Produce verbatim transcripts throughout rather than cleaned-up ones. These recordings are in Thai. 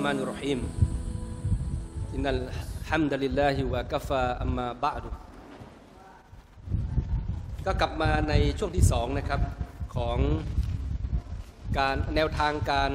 الرحمن الرحيم إن الحمد لله وكفى أما بعد ก็กลับมาในช่วงที่สองนะครับของการแนวทางการ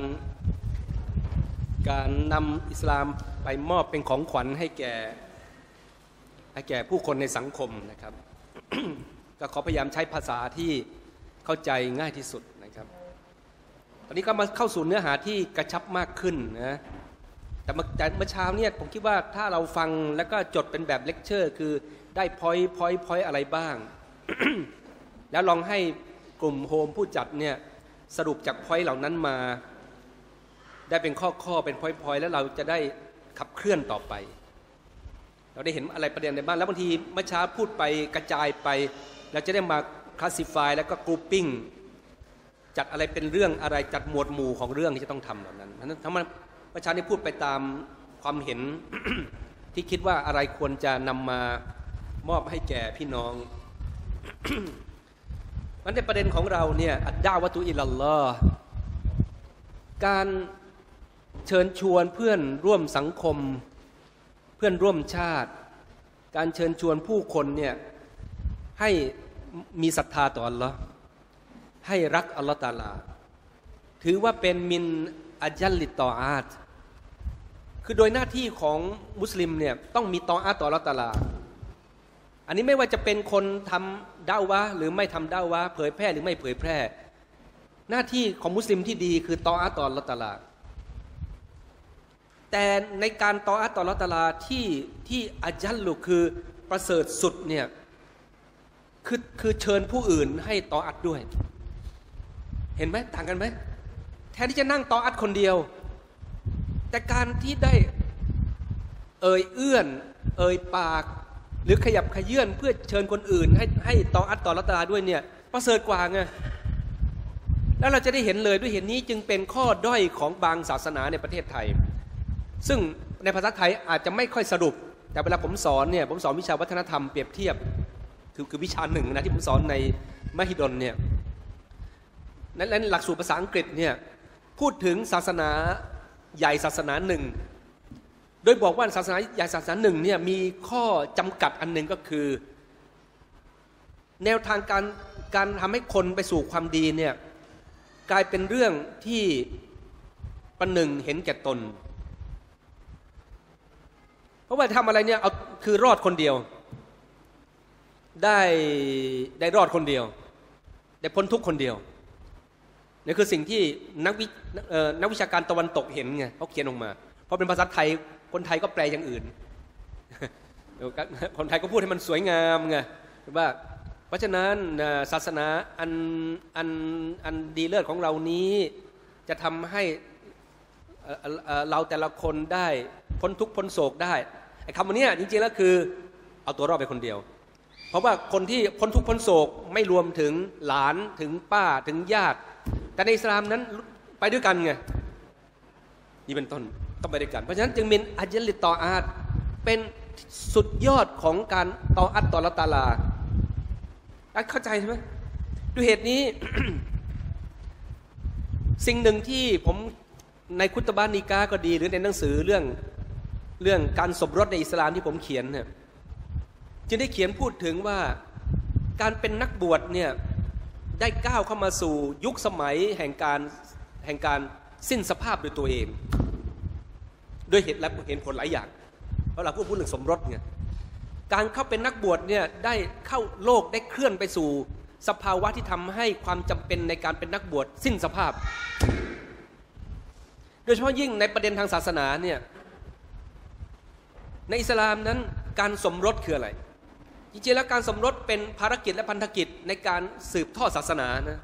การนำอิสลามไปมอบเป็นของขวัญให้แก่ให้แก่ผู้คนในสังคมนะครับ ก็ขอพยายามใช้ภาษาที่เข้าใจง่ายที่สุดนะครับตอนนี้ก็มาเข้าสู่เนื้อหาที่กระชับมากขึ้นนะแต่เมื่อเช้าเนี่ยผมคิดว่าถ้าเราฟังแล้วก็จดเป็นแบบเลคเชอร์คือได้พอยต์พอยต์พอยต์อะไรบ้าง แล้วลองให้กลุ่มโฮมผู้จัดเนี่ยสรุปจากพอยต์เหล่านั้นมาได้เป็นข้อๆเป็นพอยต์พอยต์แล้วเราจะได้ขับเคลื่อนต่อไปเราได้เห็นอะไรประเด็นในบ้างแล้วบางทีเมื่อเช้าพูดไปกระจายไปเราจะได้มาคลาสสิฟายแล้วก็กรุ๊ปปิ้งจัดอะไรเป็นเรื่องอะไรจัดหมวดหมู่ของเรื่องที่จะต้องทำเหล่านั้นเพราะฉะนั้นทั้งเมื่อเช้านี้พูดไปตามความเห็น ที่คิดว่าอะไรควรจะนำมามอบให้แก่พี่น้อง มันในประเด็นของเราเนี่ยอัดดาวะตุอิลัลลอฮ์การเชิญชวนเพื่อนร่วมสังคมเพื่อนร่วมชาติการเชิญชวนผู้คนเนี่ยให้มีศรัทธาต่ออัลลอฮ์ให้รักอัลลอฮ์ตะอาลาถือว่าเป็นมินอัจัลลิตตออาตคือโดยหน้าที่ของมุสลิมเนี่ยต้องมีตออาตต่ออัลลอฮ์ตะอาลาอันนี้ไม่ว่าจะเป็นคนทำดาวะหรือไม่ทำดาวะเผยแพร่หรือไม่เผยแพร่หน้าที่ของมุสลิมที่ดีคือตออาตต่ออัลลอฮ์ตะอาลาแต่ในการตออาตต่ออัลลอฮ์ตะอาลาที่ที่อัจัลลุคือประเสริฐสุดเนี่ยคือคือเชิญผู้อื่นให้ตออาตด้วยเห็นไหมต่างกันไหมแทนที่จะนั่งตออาตคนเดียวแต่การที่ได้เอ่ยเอื้อนเอ่ยปากหรือขยับขยื่นเพื่อเชิญคนอื่นให้ให้ตออาตต่ออัลเลาะห์ตะอาลาด้วยเนี่ยประเสริฐกว่าไงแล้วเราจะได้เห็นเลยด้วยเหตุนี้จึงเป็นข้อด้อยของบางศาสนาในประเทศไทยซึ่งในภาษาไทยอาจจะไม่ค่อยสรุปแต่เวลาผมสอนเนี่ยผมสอนวิชาวัฒนธรรมเปรียบเทียบคือคือวิชาหนึ่งนะที่ผมสอนในมหิดลเนี่ยในหลักสูตรภาษาอังกฤษเนี่ยพูดถึงศาสนาใหญ่ศาสนาหนึ่งโดยบอกว่าศาสนาใหญ่ศาสนาหนึ่งเนี่ยมีข้อจำกัดอันหนึ่งก็คือแนวทางการการทำให้คนไปสู่ความดีเนี่ยกลายเป็นเรื่องที่ประหนึ่งเห็นแก่ตนเพราะว่าทำอะไรเนี่ยเอาคือรอดคนเดียวได้ได้รอดคนเดียวได้พ้นทุกข์คนเดียวนี่คือสิ่งที่นักวินักวิชาการตะวันตกเห็นไงเขาเขียนออกมาเพราะเป็นภาษาไทยคนไทยก็แปลอย่างอื่นคนไทยก็พูดให้มันสวยงามไงว่าเพราะฉะนั้นศาสนาอันอันอันดีเลิศของเรานี้จะทำให้เราแต่ละคนได้พ้นทุกข์พ้นโศกได้ไอ้คำนี้จริงๆแล้วคือเอาตัวรอดไปคนเดียวเพราะว่าคนที่พ้นทุกข์พ้นโศกไม่รวมถึงหลานถึงป้าถึงญาติแต่ในอิสลามนั้นไปด้วยกันไงนี่เป็นต้นต้องไปด้วยกันเพราะฉะนั้นจึงมีอัจลิตตออาตเป็นสุดยอดของการตออาตต่ออัลเลาะห์ตะอาลาเข้าใจใช่ไหมด้วยเหตุนี้ สิ่งหนึ่งที่ผมในคุตบะห์นิกาก็ดีหรือในหนังสือเรื่องเรื่องการสมรสในอิสลามที่ผมเขียนเนี่ยจึงได้เขียนพูดถึงว่าการเป็นนักบวชเนี่ยได้ก้าวเข้ามาสู่ยุคสมัยแห่งการแห่งการสิ้นสภาพโดยตัวเองด้วยเหตุและเห็นผลหลายอย่างเพราะเราพูดพูดเรื่องสมรสเนี่ยการเข้าเป็นนักบวชเนี่ยได้เข้าโลกได้เคลื่อนไปสู่สภาวะที่ทำให้ความจำเป็นในการเป็นนักบวชสิ้นสภาพโดยเฉพาะยิ่งในประเด็นทางศาสนาเนี่ยในอิสลามนั้นการสมรสคืออะไรจริงๆแล้วการสมรสเป็นภารกิจและพันธกิจในการสืบทอดศาสนานะ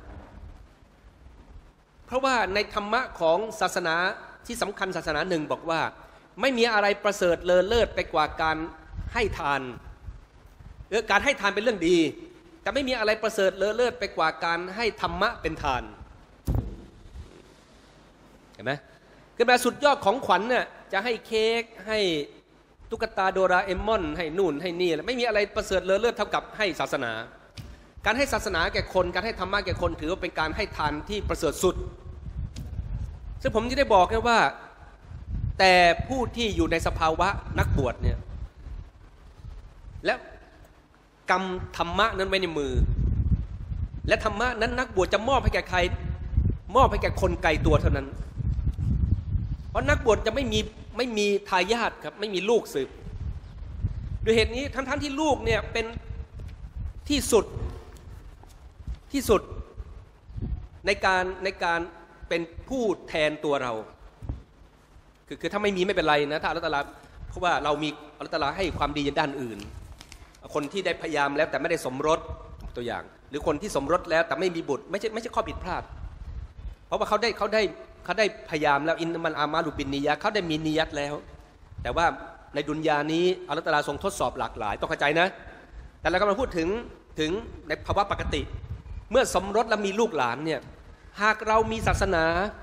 เพราะว่าในธรรมะของศาสนาที่สำคัญศาสนาหนึ่งบอกว่าไม่มีอะไรประเสริฐเลอเลิศไปกว่าการให้ทานเออการให้ทานเป็นเรื่องดีแต่ไม่มีอะไรประเสริฐเลอเลิศไปกว่าการให้ธรรมะเป็นทานเห็นไหมคือแบบสุดยอดของขวัญเนี่ยจะให้เค้กให้ตุ๊กตาโดราเอมอนให้นู่นให้นี่ไม่มีอะไรประเสริฐเลอเลิศเท่ากับให้ศาสนาการให้ศาสนาแก่คนการให้ธรรมะแก่คนถือว่าเป็นการให้ทานที่ประเสริฐสุดซึ่งผมจะได้บอกแค่ว่าแต่ผู้ที่อยู่ในสภาวะนักบวชเนี่ยและกำธรรมะนั้นไว้ในมือและธรรมะนั้นนักบวชจะมอบให้แก่ใครมอบให้แก่คนไกลตัวเท่านั้นเพราะนักบวชจะไม่มีไม่มีทายาทครับไม่มีลูกสืบด้วยเหตุนี้ทั้งๆ ท, ที่ลูกเนี่ยเป็นที่สุดที่สุดในการในการเป็นผู้แทนตัวเราคือคือถ้าไม่มีไม่เป็นไรนะถ้าอัลเลาะห์ตะอาลาเพราะว่าเรามีอัลเลาะห์ตะอาลาให้ความดีในด้านอื่นคนที่ได้พยายามแล้วแต่ไม่ได้สมรสตัวอย่างหรือคนที่สมรสแล้วแต่ไม่มีบุตรไม่ใช่ไม่ใช่ข้อผิดพลาดเพราะว่าเขาได้เขาได้เขาได้พยายามแล้วอินมันอามาลุบินนียะเขาได้มีนียะแล้วแต่ว่าในดุนยานี้อัลเลาะห์ตะอาลาทรงทดสอบหลากหลายต้องเข้าใจนะแต่เรากำลังพูดถึงถึงในภาวะปกติเมื่อสมรสและมีลูกหลานเนี่ยหากเรามีศาสนา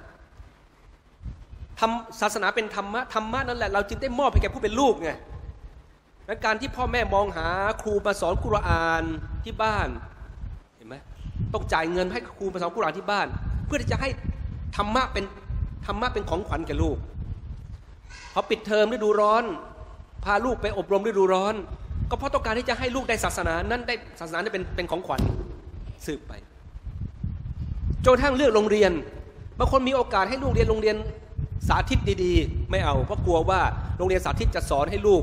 ทำศาสนาเป็นธรรมะธรรมะนั่นแหละเราจึงได้มอบให้แก่ผู้เป็นลูกไงและการที่พ่อแม่มองหาครูมาสอนกุรอานที่บ้านเห็นไหมต้องจ่ายเงินให้ครูมาสอนกุรอานที่บ้านเพื่อที่จะให้ธรรมะเป็นธรรมะเป็นของขวัญแก่ลูกพอปิดเทอมฤดูร้อนพาลูกไปอบรมฤดูร้อนก็เพราะต้องการที่จะให้ลูกได้ศาสนานั้นได้ศาสนาได้เป็นเป็นของขวัญสืบไปจนกระทั่งเลือกโรงเรียนบางคนมีโอกาสให้ลูกเรียนโรงเรียนสาธิตดีๆไม่เอาเพราะกลัวว่าโรงเรียนสาธิตจะสอนให้ลูก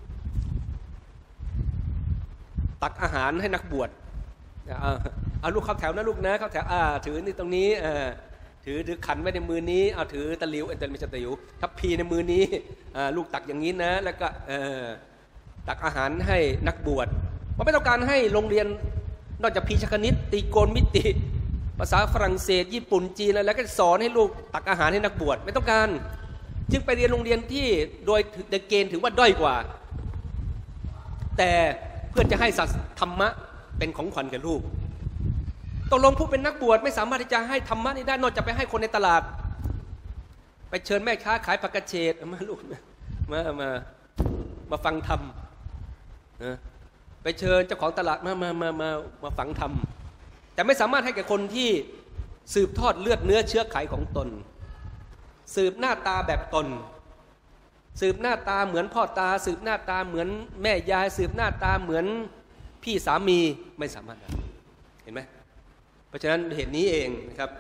ตักอาหารให้นักบวชเอาเอาลูกเข้าแถวนะลูกนะเข้าแถวอ่าถือนี่ตรงนี้อ่าถือถือขันไว้ในมือนี้เอาถือตะหลิวเอ็นเตอร์ไม่ใช่ตะหลิวทัพพีในมือนี้อ่าลูกตักอย่างนี้นะแล้วก็เออตักอาหารให้นักบวชเพราะไม่ต้องการให้โรงเรียนนอกจากพีชคณิตตีโกณมิติภาษาฝรั่งเศสญี่ปุ่นจีนแล้วก็สอนให้ลูกตักอาหารให้นักบวชไม่ต้องการจึงไปเรียนโรงเรียนที่โดยเกณฑ์ถือว่าด้อยกว่าแต่เพื่อจะให้ศาสนาธรรมะเป็นของขวัญแก่ลูกตกลงผู้เป็นนักบวชไม่สามารถที่จะให้ธรรมะนี้ได้นอกจากไปให้คนในตลาดไปเชิญแม่ค้าขายผักกระเฉดมาลูกมามามาฟังธรรมนะไปเชิญเจ้าของตลาดมามามามามาฟังธรรมแต่ไม่สามารถให้แก่คนที่สืบทอดเลือดเนื้อเชื้อไขของตนสืบหน้าตาแบบตนสืบหน้าตาเหมือนพ่อตาสืบหน้าตาเหมือนแม่ยายสืบหน้าตาเหมือนพี่สามีไม่สามารถได้เห็นไหมเพราะฉะนั้นเหตุนี้เองนะครับ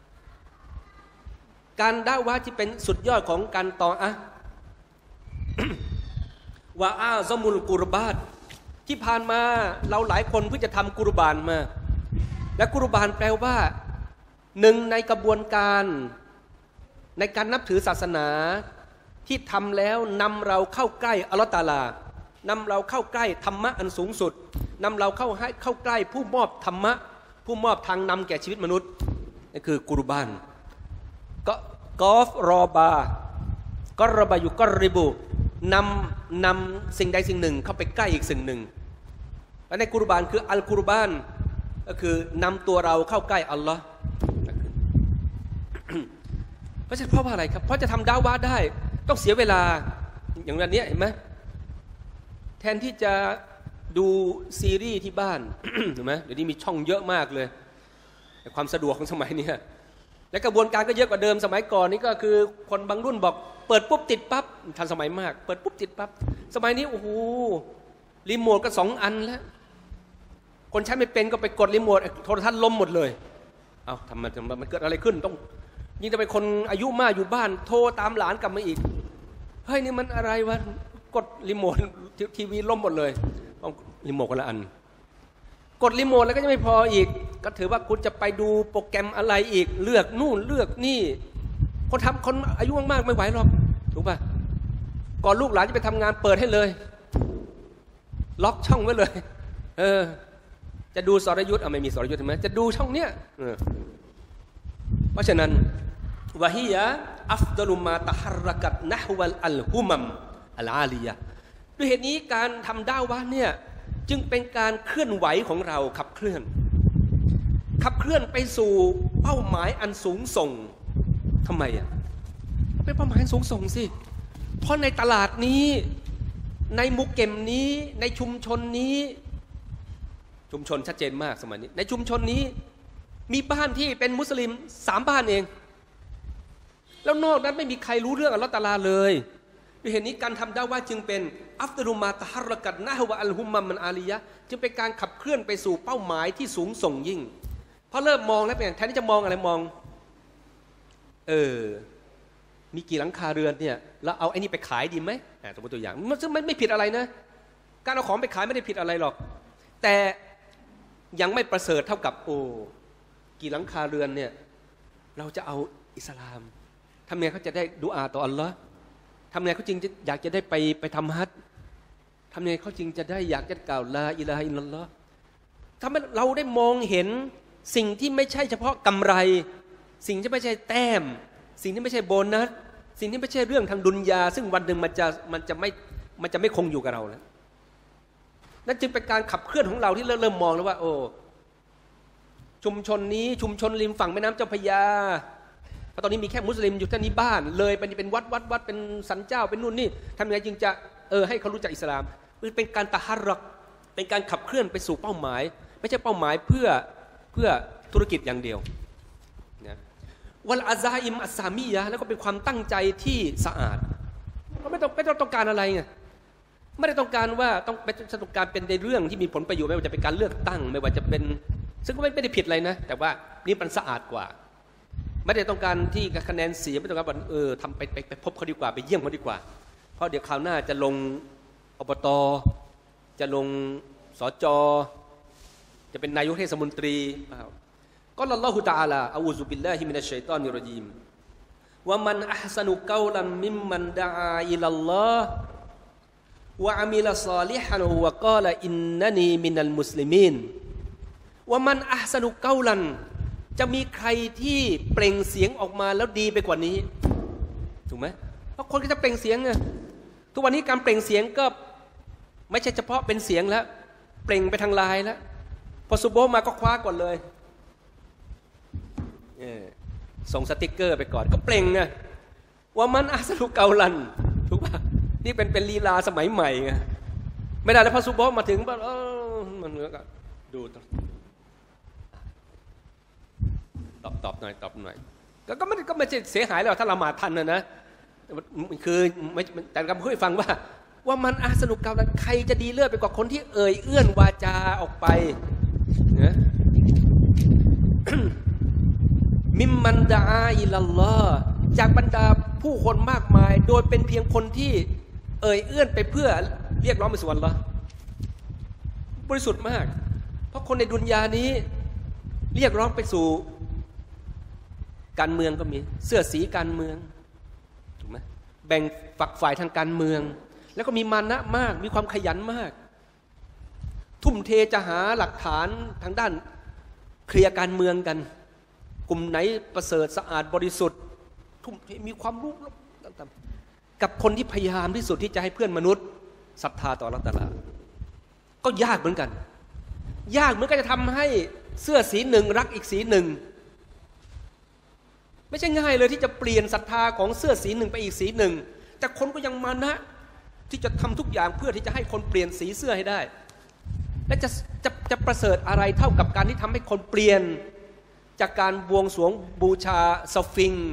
การด่าวะที่เป็นสุดยอดของการต่ออะวะอาซมุลกุรบานที่ผ่านมาเราหลายคนเพิ่งจะทำกุรบานมาและกุรบานแปลว่าหนึ่งในกระบวนการในการนับถือศาสนาที่ทำแล้วนำเราเข้าใกล้อัลเลาะห์ตะอาลานำเราเข้าใกล้ธรรมะอันสูงสุดนำเราเข้าให้เข้าใกล้ผู้มอบธรรมะผู้มอบทางนำแก่ชีวิตมนุษย์นี่คือกุรบานก็กอฟรอบากรบายุกรริบุนำนำสิ่งใดสิ่งหนึ่งเข้าไปใกล้อีกสิ่งหนึ่งและในกุรบานคืออัลกุรบานก็คือนำตัวเราเข้าใกล้อัลลอฮ์เพราะฉะนั้นเพราะว่าอะไรครับเพราะจะทำดาวะได้ต้องเสียเวลาอย่างวันนี้เห็นไหมแทนที่จะดูซีรีส์ที่บ้านเห็นไหมเดี๋ยวนี้มีช่องเยอะมากเลยแต่ความสะดวกของสมัยนี้และกระบวนการก็เยอะกว่าเดิมสมัยก่อนนี่ก็คือคนบางรุ่นบอกเปิดปุ๊บติดปั๊บทันสมัยมากเปิดปุ๊บติดปั๊บสมัยนี้โอ้โหรีโมทก็สองอันแล้วคนใช้ไม่เป็นก็ไปกดรีโมทโทรทัศน์ล้มหมดเลยเอ้าทำไมมันเกิดอะไรขึ้นต้องยิ่งจะเป็นคนอายุมากอยู่บ้านโทรตามหลานกลับมาอีกเฮ้ยนี่มันอะไรวะกดรีโมททีวีล้มหมดเลยต้องรีโมทคนละอันกดรีโมทแล้วก็ยังไม่พออีกก็ถือว่าคุณจะไปดูโปรแกรมอะไรอีกเลือกนู่นเลือกนี่คนทำคนอายุมากๆไม่ไหวหรอกถูกป่ะก่อนลูกหลานจะไปทำงานเปิดให้เลยล็อกช่องไว้เลยเออจะดูสรยุทธ์อ่ะไม่มีสรยุทธ์ใช่ไหมจะดูช่องเนี้ยเพราะฉะนั้นวะฮียะอัฟดลุมาตะฮารรักัตนะฮวัลอัลฮุมัมอัลอาลียะด้วยเหตุนี้การทำดาวะเนี่ยจึงเป็นการเคลื่อนไหวของเราขับเคลื่อนขับเคลื่อนไปสู่เป้าหมายอันสูงส่งทำไมอ่ะเป็นเป้าหมายอันสูงส่งสิเพราะในตลาดนี้ในมุกเก็มนี้ในชุมชนนี้ชุมชนชัดเจนมากสมัยนี้ในชุมชนนี้มีบ้านที่เป็นมุสลิมสามบ้านเองแล้วนอกนั้นไม่มีใครรู้เรื่องอัลลอฮฺตะอาลาเลยด้วยเหตุนี้การทำดะอ์วะห์จึงเป็นอัฟฎอลุมาตะฮัรรักัตนะฮวะอัลฮุมมะมันอาลียะห์จึงเป็นการขับเคลื่อนไปสู่เป้าหมายที่สูงส่งยิ่งพอเริ่มมองแล้วเป็นแทนที่จะมองอะไรมองเออมีกี่หลังคาเรือนเนี่ยแล้วเอาไอ้นี่ไปขายดีไหมสมมติตัวอย่างมันซึ่งไม่ผิดอะไรนะการเอาของไปขายไม่ได้ผิดอะไรหรอกแต่ยังไม่ประเสริฐเท่ากับโอ้กี่หลังคาเรือนเนี่ยเราจะเอาอิสลามทำไงเขาจะได้ดุอาต่ออัลลอฮ์ทำไงเขาจริงจะอยากจะได้ไปไปทำฮัจญ์ทำไงเขาจริงจะได้อยากจะกล่าวลาอิลาฮะอิลลัลลอฮ์ทำให้เราได้มองเห็นสิ่งที่ไม่ใช่เฉพาะกำไรสิ่งที่ไม่ใช่แต้มสิ่งที่ไม่ใช่โบนัสสิ่งที่ไม่ใช่เรื่องทางดุนยาซึ่งวันหนึ่งมันจะมันจะไม่มันจะไม่คงอยู่กับเราแล้วนั่นจึงเป็นการขับเคลื่อนของเราที่เริ่มเริ่มมองแล้วว่าโอ้ชุมชนนี้ชุมชนริมฝั่งแม่น้ำเจ้าพระยาเพราะตอนนี้มีแค่มุสลิมอยู่ที่นี่บ้านเลยเป็นเป็นวัดวัดวัดเป็นสันเจ้าเป็นนู่นนี่ทำยังไงจึงจะเออให้เขารู้จักอิสลามเป็นการตะฮัรรักเป็นการขับเคลื่อนไปสู่เป้าหมายไม่ใช่เป้าหมายเพื่อเพื่อธุรกิจอย่างเดียวนะวัลอาซาอิมอัสซามียะแล้วก็เป็นความตั้งใจที่สะอาดเราไม่ต้องไม่ต้องต้องการอะไรไงไม่ได้ต้องการว่าต้องไม่ต้องการเป็นในเรื่องที่มีผลประโยชน์ไม่ว่าจะเป็นการเลือกตั้งไม่ว่าจะเป็นซึ่งก็ไม่ได้ผิดอะไรนะแต่ว่านี่มันสะอาดกว่าไม่ได้ต้องการที่คะแนนเสียไม่ต้องการว่าเออทำไปไปไปพบเขาดีกว่าไปเยี่ยมเขาดีกว่าเพราะเดี๋ยวคราวหน้าจะลงอบต.จะลงสจ.จะเป็นนายกเทศมนตรีก็อัลลอฮุตะอาลาอะอูซุบิลลาฮิมินัชชัยฏอนิรเราะญีมวะมันอะห์ซะนุเกาลัมมิมมันดะอาอิลัลลอฮ์วะอะมิลศอลิฮันวะกาลอินนะนีมินัลมุสลิมีนวะมันอะห์ซะนุเกาลันจะมีใครที่เปล่งเสียงออกมาแล้วดีไปกว่านี้ถูกไหมเพราะคนก็จะเปล่งเสียงไงทุกวันนี้การเปล่งเสียงก็ไม่ใช่เฉพาะเป็นเสียงแล้วเปล่งไปทางไลน์แล้วพอซุบโบมาก็คว้าก่อนเลยส่งสติ๊กเกอร์ไปก่อนก็เปล่งไงว่ามันอาสลุเกาลันถูกป่ะนี่เป็นเป็นลีลาสมัยใหม่ไงไม่ได้แล้วพอซุบโบมาถึงว่าเออมันก็ดูตอบตอบหน่อยตอบหน่อยก็ไม่ก็ไม่เสียหายแล้วถ้าละหมาดทันนะนะคือไม่แต่กำลังพูดให้ฟังว่าว่ามันอาสนุกเกาลันใครจะดีเลิศไปกว่าคนที่เอ่ยเอื้อนวาจาออกไปนะมิมมันดาอิลัลลอฮ์จากบรรดาผู้คนมากมายโดยเป็นเพียงคนที่เอ่ยเอื้อนไปเพื่อเรียกร้องไปสู่อัลลอฮ์บริสุทธิ์มากเพราะคนในดุนยานี้เรียกร้องไปสู่การเมืองก็มีเสื้อสีการเมืองถูกไหมแบ่งฝักฝ่ายทางการเมืองแล้วก็มีมานะมากมีความขยันมากทุ่มเทจะหาหลักฐานทางด้านเคลียร์การเมืองกันกลุ่มไหนประเสริฐสะอาดบริสุทธิ์ทุ่มเทมีความรู้ต่างๆกับคนที่พยายามที่สุดที่จะให้เพื่อนมนุษย์ศรัทธาต่ออัลเลาะห์ตะอาลาก็ยากเหมือนกันยากเหมือนกันจะทำให้เสื้อสีหนึ่งรักอีกสีหนึ่งไม่ใช่ง่ายเลยที่จะเปลี่ยนศรัทธาของเสื้อสีหนึ่งไปอีกสีหนึ่งแต่คนก็ยังมานะที่จะทำทุกอย่างเพื่อที่จะให้คนเปลี่ยนสีเสื้อให้ได้และจะจะจะประเสริฐอะไรเท่ากับการที่ทำให้คนเปลี่ยนจากการบวงสรวงบูชาสฟิงค์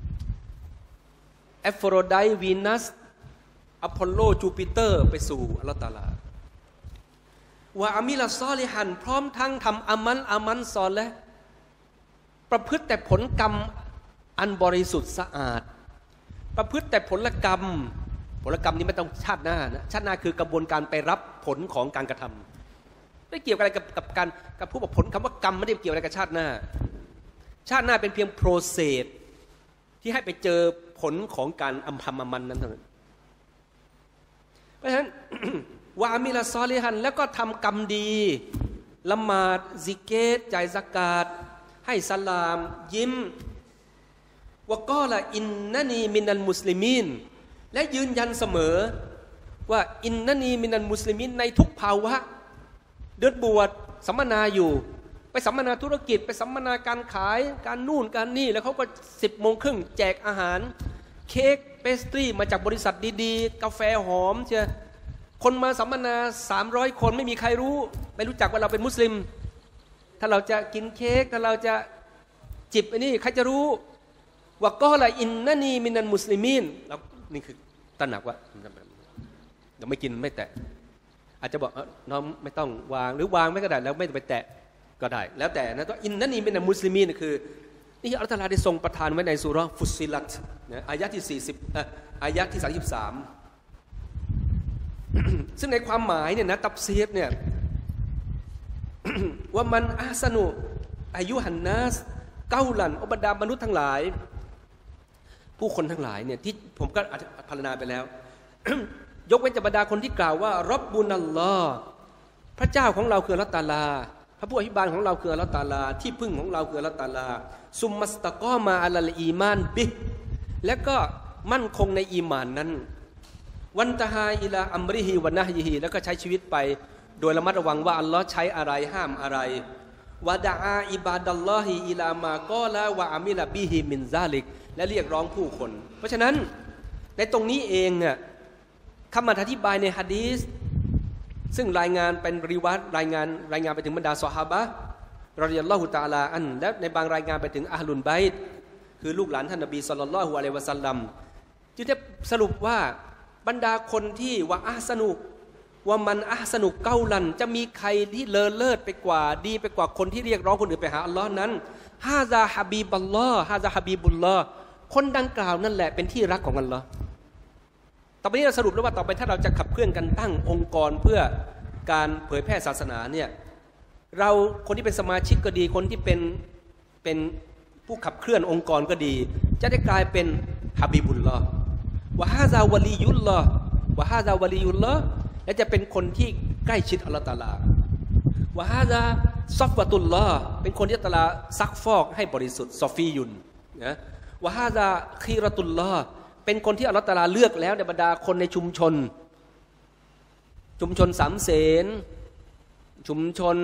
แอฟโรไดต์วีนัสอพอลโลจูปิเตอร์ไปสู่อัลเลาะห์ตะอาลาวะอามิลซอลิฮันพร้อมทั้งทำอามันอามันซอลิฮ์ประพฤติแต่ผลกรรมอันบริสุทธิ์สะอาดประพฤติแต่ผลกรรมผลกรรมนี้ไม่ต้องชาติหน้านะชาติหน้าคือกระบวนการไปรับผลของการกระทำไม่เกี่ยวอะไรกับกับการกับผู้บอกผลคำว่ากรรมไม่ได้เกี่ยวอะไรกับชาติหน้าชาติหน้าเป็นเพียงโปรเซสที่ให้ไปเจอผลของการอัมพามันนั้นเท่านั้นเพราะฉะนั้น วะอามิลซอลิฮันแล้วก็ทำกรรมดีละหมาดซิกเกตจ่ายซะกาตให้สลามยิ้มวะกอละอินนะนีมินัลมุสลิมีนและยืนยันเสมอว่าอินนะนีมินัลมุสลิมีนในทุกภาวะเดือนบวชสัมมนาอยู่ไปสัมมนาธุรกิจไปสัมมนาการขายการนู่นการนี่แล้วเขาก็สิบโมงครึ่งแจกอาหารเค้กเปสตรีมาจากบริษัทดีๆกาแฟหอมเชียคนมาสัมมนาสามร้อยคนไม่มีใครรู้ไม่รู้จักว่าเราเป็นมุสลิมถ้าเราจะกินเค้กถ้าเราจะจิบอันนี้ใครจะรู้วะกอละอินนานีมินัลมุสลิมีนแล้วนี่คือตระหนักว่าเดี๋ยวไม่กินไม่แตะอาจจะบอกน้องไม่ต้องวางหรือวางไม่ก็ได้แล้วไม่ไปแตะก็ได้แล้วแต่นะตัวอินนันีมินัลมุสลิมีนคือนี่อัลลอฮฺตะอาลาได้ทรงประทานไว้ในซูเราะห์ฟุสซิลัตนะอายะห์ที่สี่สิบอ่ะอายะห์ที่สามสิบสามซึ่งในความหมายเนี่ยนะตัฟซีรเนี่ยว่ามันอาสนุอายุหันนัสเก้าลันอบรรดามนุษย์ทั้งหลายผู้คนทั้งหลายเนี่ยที่ผมก็พรรณนาไปแล้ว ยกเว้นแต่บรรดาคนที่กล่าวว่าร็อบบุนัลลอฮ์พระเจ้าของเราคืออัลเลาะห์ตะอาลาพระผู้อภิบาลของเราคืออัลเลาะห์ตะอาลาที่พึ่งของเราคืออัลเลาะห์ตะอาลาซุมมัสตะกอมาอะลัลอีมานบิและก็มั่นคงในอีหม่านนั้นวันตะฮาอิลาอัมริฮิวะนะฮยิฮิแล้วก็ใช้ชีวิตไปโดยระมัดระวังว่าอัลลอฮ์ใช้อะไรห้ามอะไรวะดะอาอิบาดัลลอฮิอิลามากอลาวะอามิลบิฮิมินซาลิกและเรียกร้องผู้คนเพราะฉะนั้นในตรงนี้เองเนี่ยคำอธิบายในหะดีษซึ่งรายงานเป็นริวาตรายงานรายงานไปถึงบรรดาซอฮาบะห์รอฎิยัลลอฮุตะอาลาอันและในบางรายงานไปถึงอะห์ลุลบัยต์คือลูกหลานท่านนบีศ็อลลัลลอฮุอะลัยฮิวะซัลลัมจึงได้สรุปว่าบรรดาคนที่ว่าอะห์ซะนุว่ามันอะห์ซะนุเกาลันจะมีใครที่เลอเลิศไปกว่าดีไปกว่าคนที่เรียกร้องคนอื่นไปหาอัลลอฮ์นั้นฮาซาฮะบีบัลลอฮ์ฮาซาฮะบีบุลลอฮ์คนดังกล่าวนั่นแหละเป็นที่รักของอัลลอฮ์ต่อไปนี้เราสรุปแล้วว่าต่อไปถ้าเราจะขับเคลื่อนกันตั้งองค์กรเพื่อการเผยแพร่ศาสนาเนี่ยเราคนที่เป็นสมาชิกก็ดีคนที่เป็นเป็นผู้ขับเคลื่อนองค์กรก็ดีจะได้กลายเป็นฮะบีบุลลอฮ์วะฮาซาวะลียุลลอฮ์วะฮาซาวะลียุลลอฮ์และจะเป็นคนที่ใกล้ชิดอัลเลาะห์ตะอาลาวะฮาซาซอฟวะตุลลอฮ์เป็นคนที่อัลเลาะห์ซักฟอกให้บริสุทธิ์ซอฟียุนนะวะฮาซาคีรตุลลอฮ์เป็นคนที่อัลเลาะห์ตะอาลาเลือกแล้วในบรรดาคนในชุมชนชุมชนสามเสนชุมชน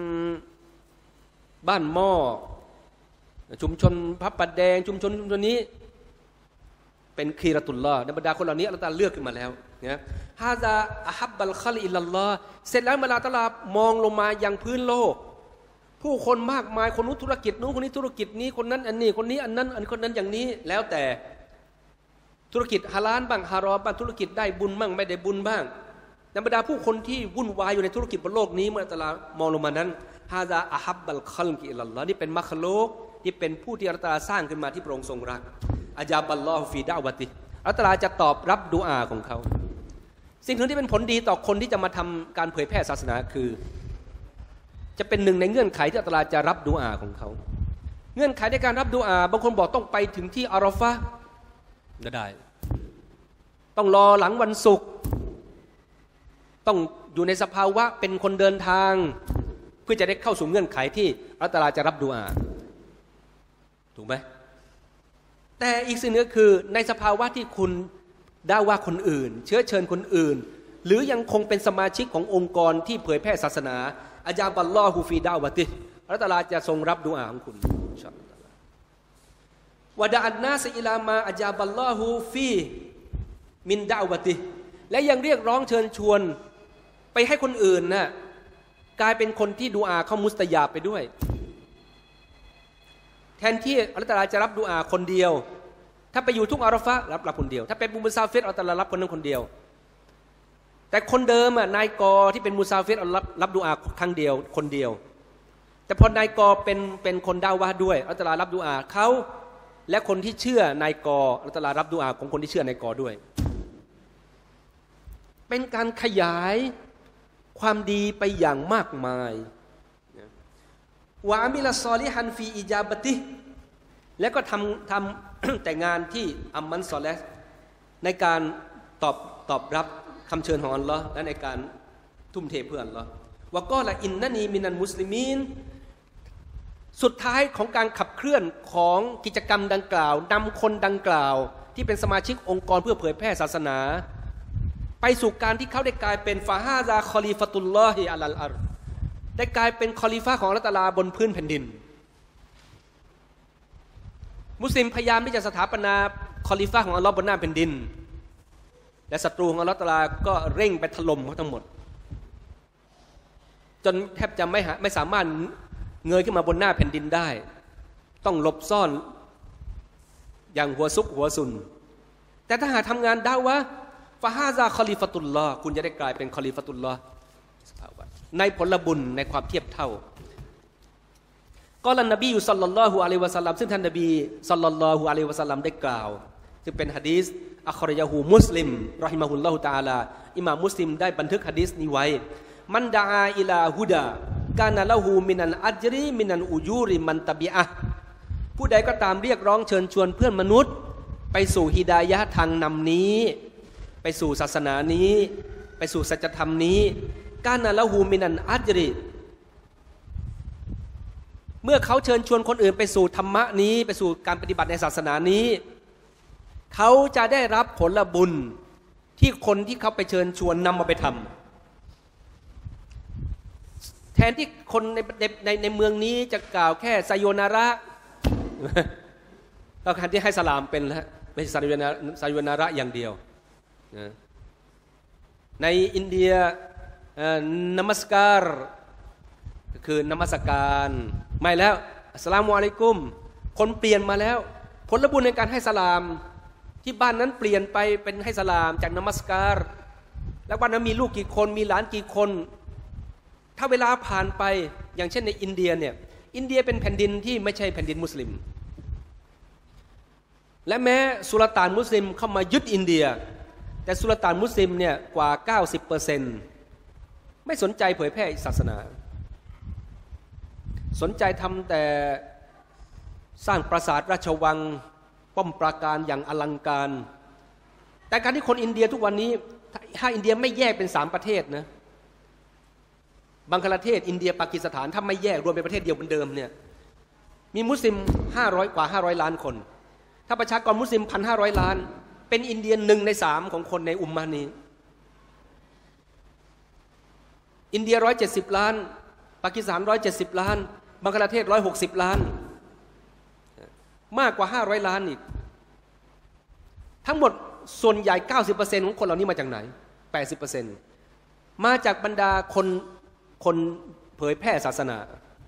บ้านหม้อชุมชนพับปัดแดงชุมชนชุมชนนี้เป็นคีรตุลลอฮ์ในบรรดาคนเหล่านี้อัลเลาะห์ตะอาลาเลือกขึ้นมาแล้วนะฮาซาอะฮับบัลคอลิอิลลัลลอฮ์เสร็จแล้วอัลเลาะห์ตะอาลามองลงมายังพื้นโลกผู้คนมากมายคนนู้นธุรกิจนู้นคนนี้ธุรกิจนี้คนนั้นอันนี้คนนี้อันนั้นอันคนนั้นอย่างนี้แล้วแต่ธุรกิจฮาลาลบ้างฮารอมบ้างธุรกิจได้บุญบ้างไม่ได้บุญบ้างในบรรดาผู้คนที่วุ่นวายอยู่ในธุรกิจบนโลกนี้เมื่ออัลเลาะห์มองลงมานั้นฮาซาอะฮับบัลคอลิอิลลัลลอฮ์นี่เป็นมัคลุกที่เป็นผู้ที่อัลเลาะห์ตะอาลาสร้างขึ้นมาที่พระองค์ทรงรักอะญาบัลลอฮุฟีดะอ์วะติอัลเลาะห์ตะอาลาจะตอบรับดุอาของเขาสิ่งที่เป็นผลดีต่อคนที่จะมาทำการเผยแพร่ศาสนาคือจะเป็นหนึ่งในเงื่อนไขที่อัลเลาะห์จะรับดุอาของเขาเงื่อนไขในการรับดุอาบางคนบอกต้องไปถึงที่อาราฟะห์ก็ได้ต้องรอหลังวันศุกร์ต้องอยู่ในสภาวะเป็นคนเดินทางเพื่อจะได้เข้าสู่เงื่อนไขที่อัลเลาะห์ตะอาลาจะรับดุอาถูกไหมแต่อีกสิ่งนึงก็คือในสภาวะที่คุณด่าว่าคนอื่นเชื้อเชิญคนอื่นหรือยังคงเป็นสมาชิกขององค์กรที่เผยแพร่ศาสนาอะญาบัลลอฮุฟีดะอ์วะติอัลเลาะห์ตะอาลาจะทรงรับดุอาของคุณอินชาอัลลอฮ์วะดะอันนาสอิลามาอะญาบัลลอฮุฟีมินดะอ์วะติและยังเรียกร้องเชิญชวนไปให้คนอื่นน่ะกลายเป็นคนที่ดุอาเขามุสตะญาบไปด้วยแทนที่อัลเลาะห์ตะอาลาจะรับดุอาคนเดียวถ้าไปอยู่ทุกอาราฟะห์รับรับคนเดียวถ้าเป็นมุซาฟิรอัลเลาะห์ตะอาลารับคนนั้นคนเดียวแต่คนเดิมอ่ะนายกอที่เป็นมุซาฟิรอัลเลาะห์รับดุอาครั้งเดียวคนเดียวแต่พอนายกอเป็นเป็นคนดาวะห์ด้วยอัลเลาะห์ตะอาลารับดุอาเขาและคนที่เชื่อนายกออัลเลาะห์ตะอาลารับดุอาของคนที่เชื่อนายกอด้วยเป็นการขยายความดีไปอย่างมากมายวะอามิลซอลิฮันฟีอิจาบะติและก็ทำทำ แต่งานที่อัมมันซอเลห์ในการตอบตอบรับคำเชิญของอัลลอฮ์และในการทุ่มเทเพื่ออัลลอฮ์วะกอละอินนานีมินัลมุสลิมีนสุดท้ายของการขับเคลื่อนของกิจกรรมดังกล่าวนำคนดังกล่าวที่เป็นสมาชิกองค์กรเพื่อเผยแพร่ศาสนาไปสู่การที่เขาได้กลายเป็นฟาฮาซาคอลีฟะตุลลอฮิอะลัลอัรฎ์ได้กลายเป็นคอลีฟะของอัลเลาะห์ตะอาลาบนพื้นแผ่นดินมุสลิมพยายามที่จะสถาปนาคอลีฟะของอัลเลาะห์บนหน้าแผ่นดินและศัตรูของอัลเลาะห์ตะอาลาก็เร่งไปถล่มเขาทั้งหมดจนแทบจะไม่ไม่สามารถเงยขึ้นมาบนหน้าแผ่นดินได้ต้องหลบซ่อนอย่างหัวซุกหัวซุนแต่ถ้าหากทำงานดาวะฟาฮาซาคอลิฟตุลลอฮ์คุณจะได้กลายเป็นคอลิฟตุลลอฮ์ในผลบุญในความเทียบเท่าก็ละนบีอยู่ศ็อลลัลลอฮุอะลัยฮิวะซัลลัมซึ่งท่านนบีศ็อลลัลลอฮุอะลัยฮิวะซัลลัมได้กล่าวซึ่งเป็นหะดีษอัครยะฮูมุสลิมรอฮิมะฮุลลอฮุตะอาลาอิหม่ามมุสลิมได้บันทึกหะดีษนี้ไว้มันดะอาอิลาฮุดากานะละฮูมินัลอัจริมินัลอูยูริมันตะบิอะห์ผู้ใดก็ตามเรียกร้องเชิญชวนเพื่อนมนุษย์ไปสู่ฮิดายะห์ทางนำนี้ไปสู่ศาสนานี้ไปสู่สัจธรรมนี้กานะละฮูมินัลอัจริเมื่อเขาเชิญชวนคนอื่นไปสู่ธรรมะนี้ไปสู่การปฏิบัติในศาสนานี้เขาจะได้รับผลบุญที่คนที่เขาไปเชิญชวนนำมาไปทำแทนที่คนในในในเมืองนี้จะกล่าวแค่ไซโยนาระก็การที่ให้สลามเป็นแล้วไม่ใช่ไซโยนาไซโยนาระอย่างเดียวนะในอินเดียนมัสการคือนมัสการไม่แล้วอัสสลามุอะลัยกุมคนเปลี่ยนมาแล้วผลบุญในการให้สลามที่บ้านนั้นเปลี่ยนไปเป็นให้สลามจากนมัสการแล้วบ้านนั้นมีลูกกี่คนมีหลานกี่คนถ้าเวลาผ่านไปอย่างเช่นในอินเดียเนี่ยอินเดียเป็นแผ่นดินที่ไม่ใช่แผ่นดินมุสลิมและแม้สุลต่านมุสลิมเข้ามายึดอินเดียแต่สุลต่านมุสลิมเนี่ยกว่า เก้าสิบเปอร์เซ็นต์ ไม่สนใจเผยแพร่ศาสนาสนใจทำแต่สร้างปราสาทราชวังป้อมปราการอย่างอลังการแต่การที่คนอินเดียทุกวันนี้ถ้าอินเดียไม่แยกเป็นสามประเทศนะบังคลาเทศอินเดียปากีสถานถ้าไม่แยกรวมเป็นประเทศเดียวเหมือนเดิมเนี่ยมีมุสลิมห้าร้อยกว่าห้าร้อยล้านคนถ้าประชากรมุสลิม หนึ่งพันห้าร้อย ล้านเป็นอินเดียหนึ่งในสามของคนในอุมมะนี้อินเดียหนึ่งร้อยเจ็ดสิบล้านปากีสถานหนึ่งร้อยเจ็ดสิบล้านบังคลาเทศหนึ่งร้อยหกสิบล้านมากกว่าห้าร้อยล้านอีกทั้งหมดส่วนใหญ่ เก้าสิบเปอร์เซ็นต์ ของคนเหล่านี้มาจากไหน แปดสิบเปอร์เซ็นต์ มาจากบรรดาคนคนเผยแพร่ศาสนา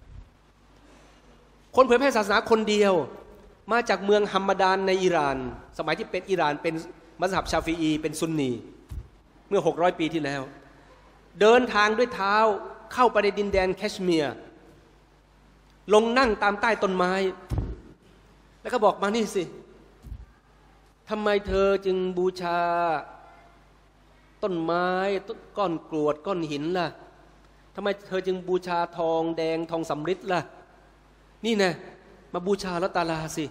คนเผยแพร่ศาสนาคนเดียวมาจากเมืองฮัมมัดานในอิหร่านสมัยที่เป็นอิหร่านเป็นมัซฮับชาฟิอีเป็นซุนนีเมื่อหกร้อยปีที่แล้วเดินทางด้วยเท้าเข้าไปในดินแดนแคชเมียร์ลงนั่งตามใต้ต้นไม้แล้วก็บอกมานี่สิทำไมเธอจึงบูชาต้นไม้ก้อนกรวดก้อนหินล่ะทำไมเธอจึงบูชาทองแดงทองสำริดล่ะนี่นะมาบูชาละตาลาสิ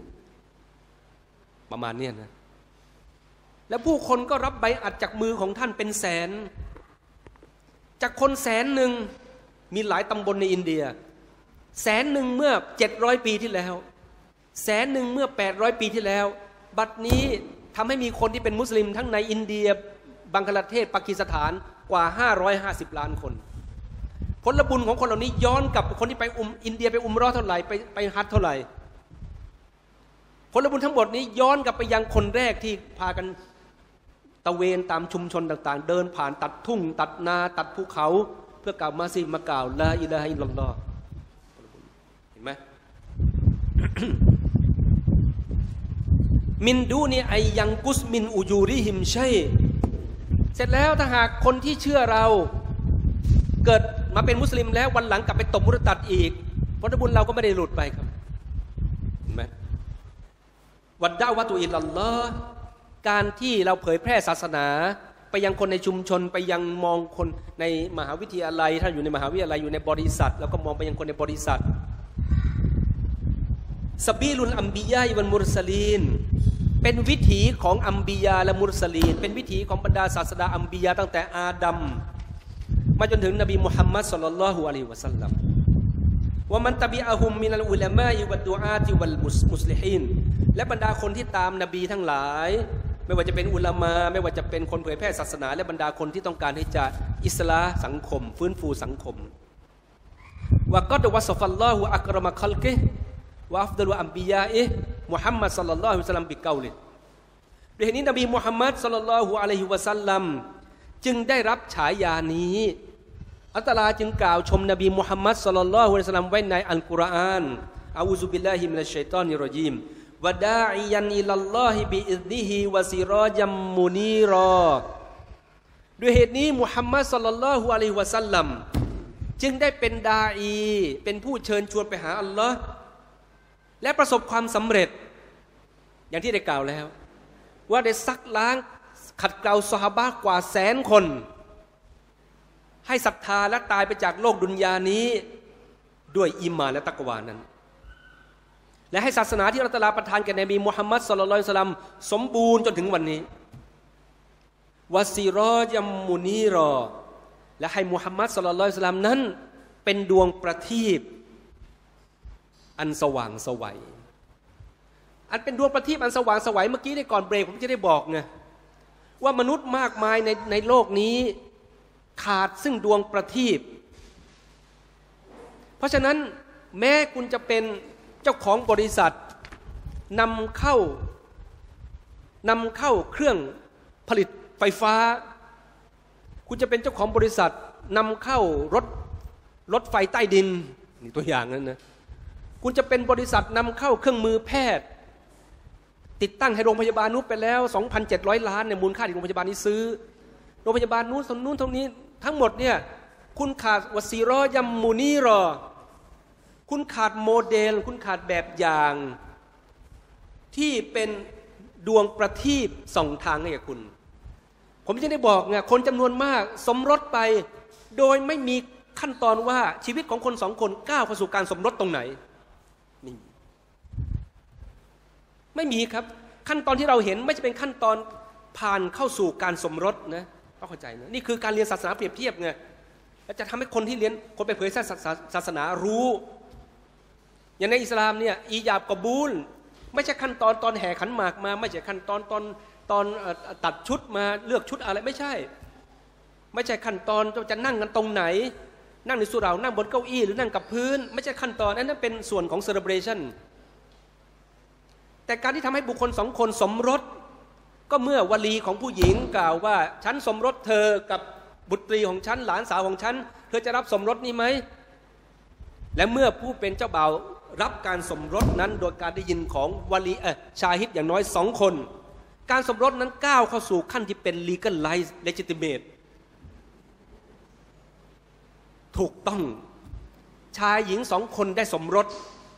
ประมาณนี้นะแล้วผู้คนก็รับใบอัดจากมือของท่านเป็นแสนจากคนแสนหนึ่งมีหลายตำบลในอินเดียแสนหนึ่งเมื่อเจ็ดร้อยปีที่แล้วแสนหนึ่งเมื่อแปดร้อยปีที่แล้วบัดนี้ทำให้มีคนที่เป็นมุสลิมทั้งในอินเดียบังกลาเทศปากีสถานกว่าห้าร้อยห้าสิบล้านคนผลบุญของคนเหล่านี้ย้อนกลับคนที่ไปอุมอินเดียไปอุมเราะห์เท่าไหร่ไปไปฮัจญ์เท่าไหร่ผลบุญทั้งหมดนี้ย้อนกลับไปยังคนแรกที่พากันตะเวนตามชุมชนต่างๆเดินผ่านตัดทุ่งตัดนาตัดภูเขาเพื่อกล่าวมาซิมากล่าวลาอิลาฮะอิลลัลลอฮ์เห็นไหม มินดูนีไอยังกุสมินอูยูริฮิมใช่เสร็จแล้วถ้าหากคนที่เชื่อเราเกิดมาเป็นมุสลิมแล้ววันหลังกลับไปตบมุรตัดอีกผลบุญเราก็ไม่ได้หลุดไปครับเห็นไหมวัดดะวะตุอิลลัลลอฮ์การที่เราเผยแพร่ศาสนาไปยังคนในชุมชนไปยังมองคนในมหาวิทยาลัยถ้าอยู่ในมหาวิทยาลัยอยู่ในบริษัทแล้วก็มองไปยังคนในบริษัทซะบีลุลอัมบิยาวัลมุรสลีนเป็นวิถีของอัมบิยาและมุรสลีนเป็นวิถีของบรรดาศาสดาอัมบิยาตั้งแต่อาดัมมาจนถึงนบีมุฮัมมัดศ็อลลัลลอฮุอะลัยฮิวะซัลลัมว่ามันตะบิอะฮุมมินัลอุลามะอิวัดดุอาติวัลมุสลิฮีนและบรรดาคนที่ตามนบีทั้งหลายไม่ว่าจะเป็นอุลามะไม่ว่าจะเป็นคนเผยแพร่ศาสนาและบรรดาคนที่ต้องการที่จะอิสลาห์สังคมฟื้นฟูสังคมวะกัดวะซอฟัลลอฮุอักรมะคัลกิวะอัฟฎอลุอัมบิยาอิมุฮัมมัดศ็อลลัลลอฮุอะลัยฮิวะซัลลัมบิกอลิด้วยเหตุนี้นบีมุฮัมมัดศ็อลลัลลอฮุอะลัยฮิวะซัลลัมจึงได้รับฉายานี้อัลลอฮ์จึงกล่าวชมนบีมุฮัมมัดศ็อลลัลลอฮุอะลัยฮิวะซัลลัมไว้ในอัลกุรอานอะอูซุบิลลาฮิมินัชชัยฏอนิรเราะญีมวะดาอิยันอิลัลลอฮิบิอิซนิฮิวะซิรอญัมมุนีรอด้วยเหตุนี้มุฮัมมัดศ็อลลัลลอฮุอะลัยฮิวะซัลลัมจึงได้เป็นดาอีเป็นผู้เชิญชวนไปหาอัลลอฮ์และประสบความสำเร็จอย่างที่ได้กล่าวแล้วว่าได้ซักล้างขัดเกลาซอฮาบะห์กว่าแสนคนให้ศรัทธาและตายไปจากโลกดุนยานี้ด้วยอีหม่านและตักวานั้นและให้ศาสนาที่อัลเลาะห์ตะอาลาประทานแก่นบีมุฮัมมัดศ็อลลัลลอฮุอะลัยฮิวะซัลลัมสมบูรณ์จนถึงวันนี้วะซิรอญัมมุนีรอและให้มุฮัมมัดศ็อลลัลลอฮุอะลัยฮิวะซัลลัมนั้นเป็นดวงประทีปอันสว่างไสวอันเป็นดวงประทีปอันสว่างไสวเมื่อกี้ในก่อนเบรกผมจะได้บอกไงว่ามนุษย์มากมายในในโลกนี้ขาดซึ่งดวงประทีปเพราะฉะนั้นแม้คุณจะเป็นเจ้าของบริษัทนำเข้านำเข้าเครื่องผลิตไฟฟ้าคุณจะเป็นเจ้าของบริษัทนำเข้ารถรถไฟใต้ดินนี่ตัวอย่างนั้นนะคุณจะเป็นบริษัทนำเข้าเครื่องมือแพทย์ติดตั้งให้โรงพยาบาลนู้นไปแล้ว สองพันเจ็ดร้อย ล้านเนี่ยมูลค่าที่โรงพยาบาลนี้ซื้อโรงพยาบาลนู้นส่วนนู้นเท่านี้ทั้งหมดเนี่ยคุณขาดวะซีรอยัมมูนีรอคุณขาดโมเดลคุณขาดแบบอย่างที่เป็นดวงประทีปส่องทางให้กับคุณผมจะได้บอกไงคนจำนวนมากสมรสไปโดยไม่มีขั้นตอนว่าชีวิตของคนสองคนก้าวเข้าสู่การสมรสตรงไหนไม่มีไม่มีครับขั้นตอนที่เราเห็นไม่ใช่เป็นขั้นตอนผ่านเข้าสู่การสมรสนะต้องเข้าใจนะนี่คือการเรียนศาสนาเปรียบเทียบไงและจะทำให้คนที่เรียนคนไปเผยแพร่ศาสนารู้อย่างในอิสลามเนี่ยอีญาบกอบูลไม่ใช่ขั้นตอนตอนแห่ขันหมากมาไม่ใช่ขั้นตอนตอนตอนตัดชุดมาเลือกชุดอะไรไม่ใช่ไม่ใช่ขั้นตอนจะนั่งกันตรงไหนนั่งในสุเหร่านั่งบนเก้าอี้หรือนั่งกับพื้นไม่ใช่ขั้นตอนนั้นเป็นส่วนของเซเลบเรชั่นแต่การที่ทำให้บุคคลสองคนสมรสก็เมื่อวลีของผู้หญิงกล่าวว่าฉันสมรสเธอกับบุตรีของฉันหลานสาวของฉันเธอจะรับสมรสนี้ไหมและเมื่อผู้เป็นเจ้าบ่าวรับการสมรสนั้นโดยการได้ยินของวลีเออชาฮิดอย่างน้อยสองคนการสมรสนั้นก้าวเข้าสู่ขั้นที่เป็น legalize legitimate ถูกต้องชายหญิงสองคนได้สมรส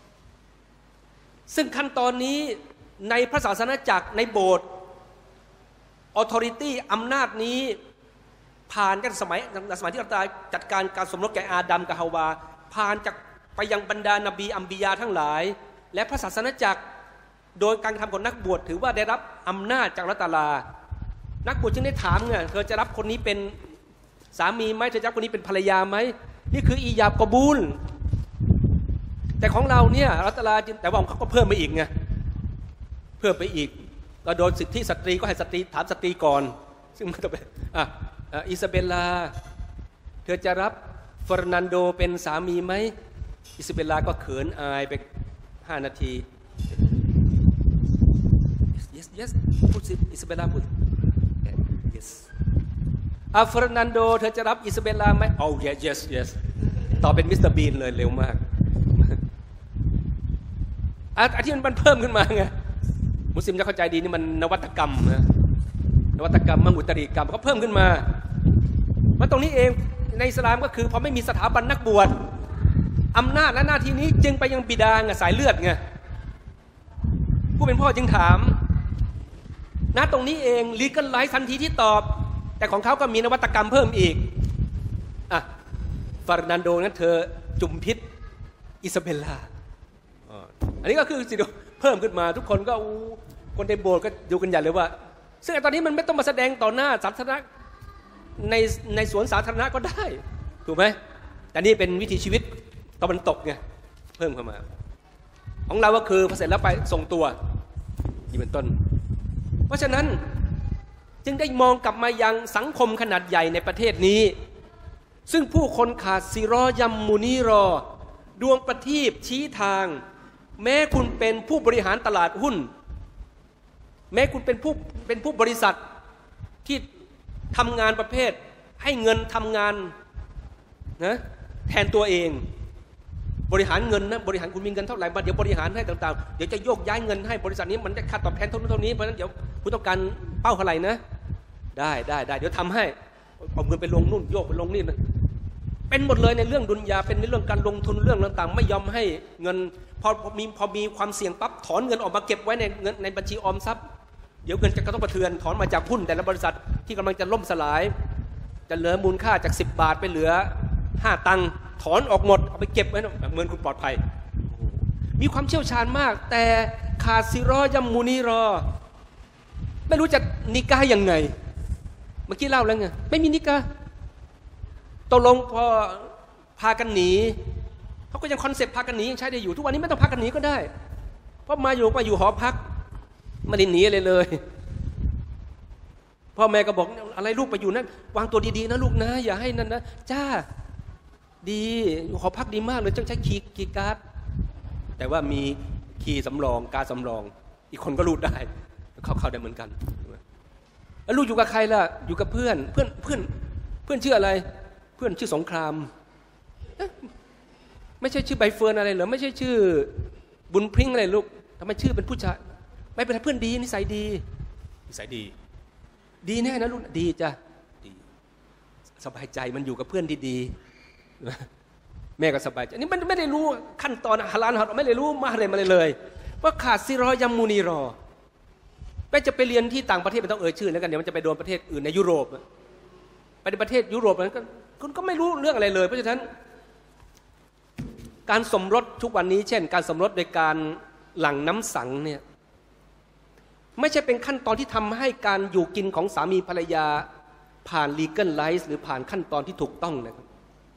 ซึ่งขั้นตอนนี้ในพระศาสนาจักรในโบสถ์ authority อำนาจนี้ผ่านกันสมัยสมัยที่อัลลอฮ์จัดการการสมรสแก่อาดัมกับฮาวาผ่านจากไปยังบรรดานบีอัมบิยาทั้งหลายและพระศาสนาจักรโดยการกระทำของนักบวชถือว่าได้รับอำนาจจากอัลลอฮ์ตะอาลานักบวชจึงได้ถามไงเธอจะรับคนนี้เป็นสามีไหมเธอจะรับคนนี้เป็นภรรยาไหมนี่คืออีญาบกอบูลแต่ของเราเนี่ยอัลลอฮ์ตะอาลาแต่ว่าเขาก็เพิ่มไปอีกไงเพิ่มไปอีกก็โดนสิทธิสตรีก็ให้สตรีถามสตรีก่อนซึ่งมันก็เป็นอ่ะอิซาเบลลาเธอจะรับเฟอร์นันโดเป็นสามีไหมอิซาเบลลาก็เขินอายไปห้านาที yes yes พูดสิอิซาเบลลาพูด yes อ่ะเฟอร์นันโดเธอจะรับอิซาเบลลาไหม oh yes yes yes ตอบเป็นมิสเตอร์บีนเลยเร็วมากอันที่มันเพิ่มขึ้นมาไงมุสลิมจะเข้าใจดีนี่มันนวัตกรรมนะนวัตกรรมมังอุตริกรรมก็เพิ่มขึ้นมามาตรงนี้เองในอิสลามก็คือพอไม่มีสถาบันนักบวชอำนาจและหน้าที่นี้จึงไปยังบิดาไงสายเลือดไงผู้เป็นพ่อจึงถามณตรงนี้เองลีกัลไลซ์ทันทีที่ตอบแต่ของเขาก็มีนวัตกรรมเพิ่มอีกอ่ะฟาร์นันโดนั้นเธอจุ่มพิษอิซาเบลลาอันนี้ก็คือสิ่งเพิ่มขึ้นมาทุกคนก็คนในโบสถ์ก็ดูกันใหญ่เลยว่าซึ่งตอนนี้มันไม่ต้องมาแสดงต่อหน้าสาธารณะในในสวนสาธารณะก็ได้ถูกไหมแต่นี่เป็นวิถีชีวิตตะวันตกไงเพิ่มเข้ามาของเราก็คือพอเสร็จแล้วไปส่งตัวนี่เป็นต้นเพราะฉะนั้นจึงได้มองกลับมายังสังคมขนาดใหญ่ในประเทศนี้ซึ่งผู้คนขาดซิรอยัมมูนีรอดวงประทีปชี้ทางแม้คุณเป็นผู้บริหารตลาดหุ้นแม้คุณเป็นผู้เป็นผู้บริษัทที่ทำงานประเภทให้เงินทำงานนะแทนตัวเองบริหารเงินนะบริหารคุณมีเงินเท่าไหร่มาเดี๋ยวบริหารให้ต่างๆเดี๋ยวจะโยกย้ายเงินให้บริษัทนี้มันได้ค่าตอบแทนเท่านั้นเท่านี้เพราะฉะนั้นเดี๋ยวคุณต้องการเป้าเท่าไหร่นะได้ได้ได้เดี๋ยวทำให้เอาเงินไปลงนู่นโยกไปลงนี่นะเป็นหมดเลยในเรื่องดุนยาเป็นในเรื่องการลงทุนเรื่องต่างๆไม่ยอมให้เงินพอมีพอมีความเสี่ยงปั๊บถอนเงินออกมาเก็บไว้ในเงินในบัญชีออมทรัพย์เดี๋ยวเงินจะกระทบกระเทือนถอนมาจากหุ้นแต่ละบริษัทที่กำลังจะล่มสลายจะเหลือมูลค่าจากสิบบาทไปเหลือห้าตังค์ถอนออกหมดเอาไปเก็บไว้เงินคุณปลอดภัยมีความเชี่ยวชาญมากแต่ขาดซิรอยัมมูนีรอไม่รู้จะนิกายยังไงเมื่อกี้เล่าแล้วไงไม่มีนิกาตกลงพอพากันหนีเขาก็ยังคอนเซ็ปต์พากันหนียังใช้ได้อยู่ทุกวันนี้ไม่ต้องพากันหนีก็ได้เพราะมาอยู่มาอยู่หอพักไม่ได้หนีอะไรเลยพ่อแม่ก็บอกอะไรลูกไปอยู่นั่นวางตัวดีๆนะลูกนะอย่าให้นั่นนะจ้าดีอยู่หอพักดีมากเลยต้องใช้คีย์คีย์การ์ดแต่ว่ามีคีย์สำรองการสำรองอีกคนก็รูดได้เข้าเข้าได้เหมือนกันแล้วลูกอยู่กับใครล่ะอยู่กับเพื่อนเพื่อนเพื่อนเพื่อนชื่ออะไรเพื่อนชื่อสงครามไม่ใช่ชื่อใบเฟิร์นอะไรเหรอไม่ใช่ชื่อบุญพริ้งอะไรลูกทำไมชื่อเป็นผู้ชายไม่เป็นเพื่อนดีนิสัยดีนิสัยดีดีแน่นะลูกดีจ้ะดีสบายใจมันอยู่กับเพื่อนดีๆแม่ก็สบายใจนี่มันไม่ได้รู้ขั้นตอนฮาลาลฮาราไม่ได้รู้มาอะไรมาเลยเลยว่าขาดซิรอยัมมูนีรอไปจะไปเรียนที่ต่างประเทศไม่ต้องเอ่ยชื่อแล้วกันเดี๋ยวมันจะไปโดนประเทศอื่นในยุโรปไปในประเทศยุโรปนั้นก็คุณก็ไม่รู้เรื่องอะไรเลยเพราะฉะนั้นการสมรสทุกวันนี้เช่นการสมรสโดยการหลั่งน้ำสังเนี่ยไม่ใช่เป็นขั้นตอนที่ทำให้การอยู่กินของสามีภรรยาผ่าน legal rights หรือผ่านขั้นตอนที่ถูกต้องนะครับ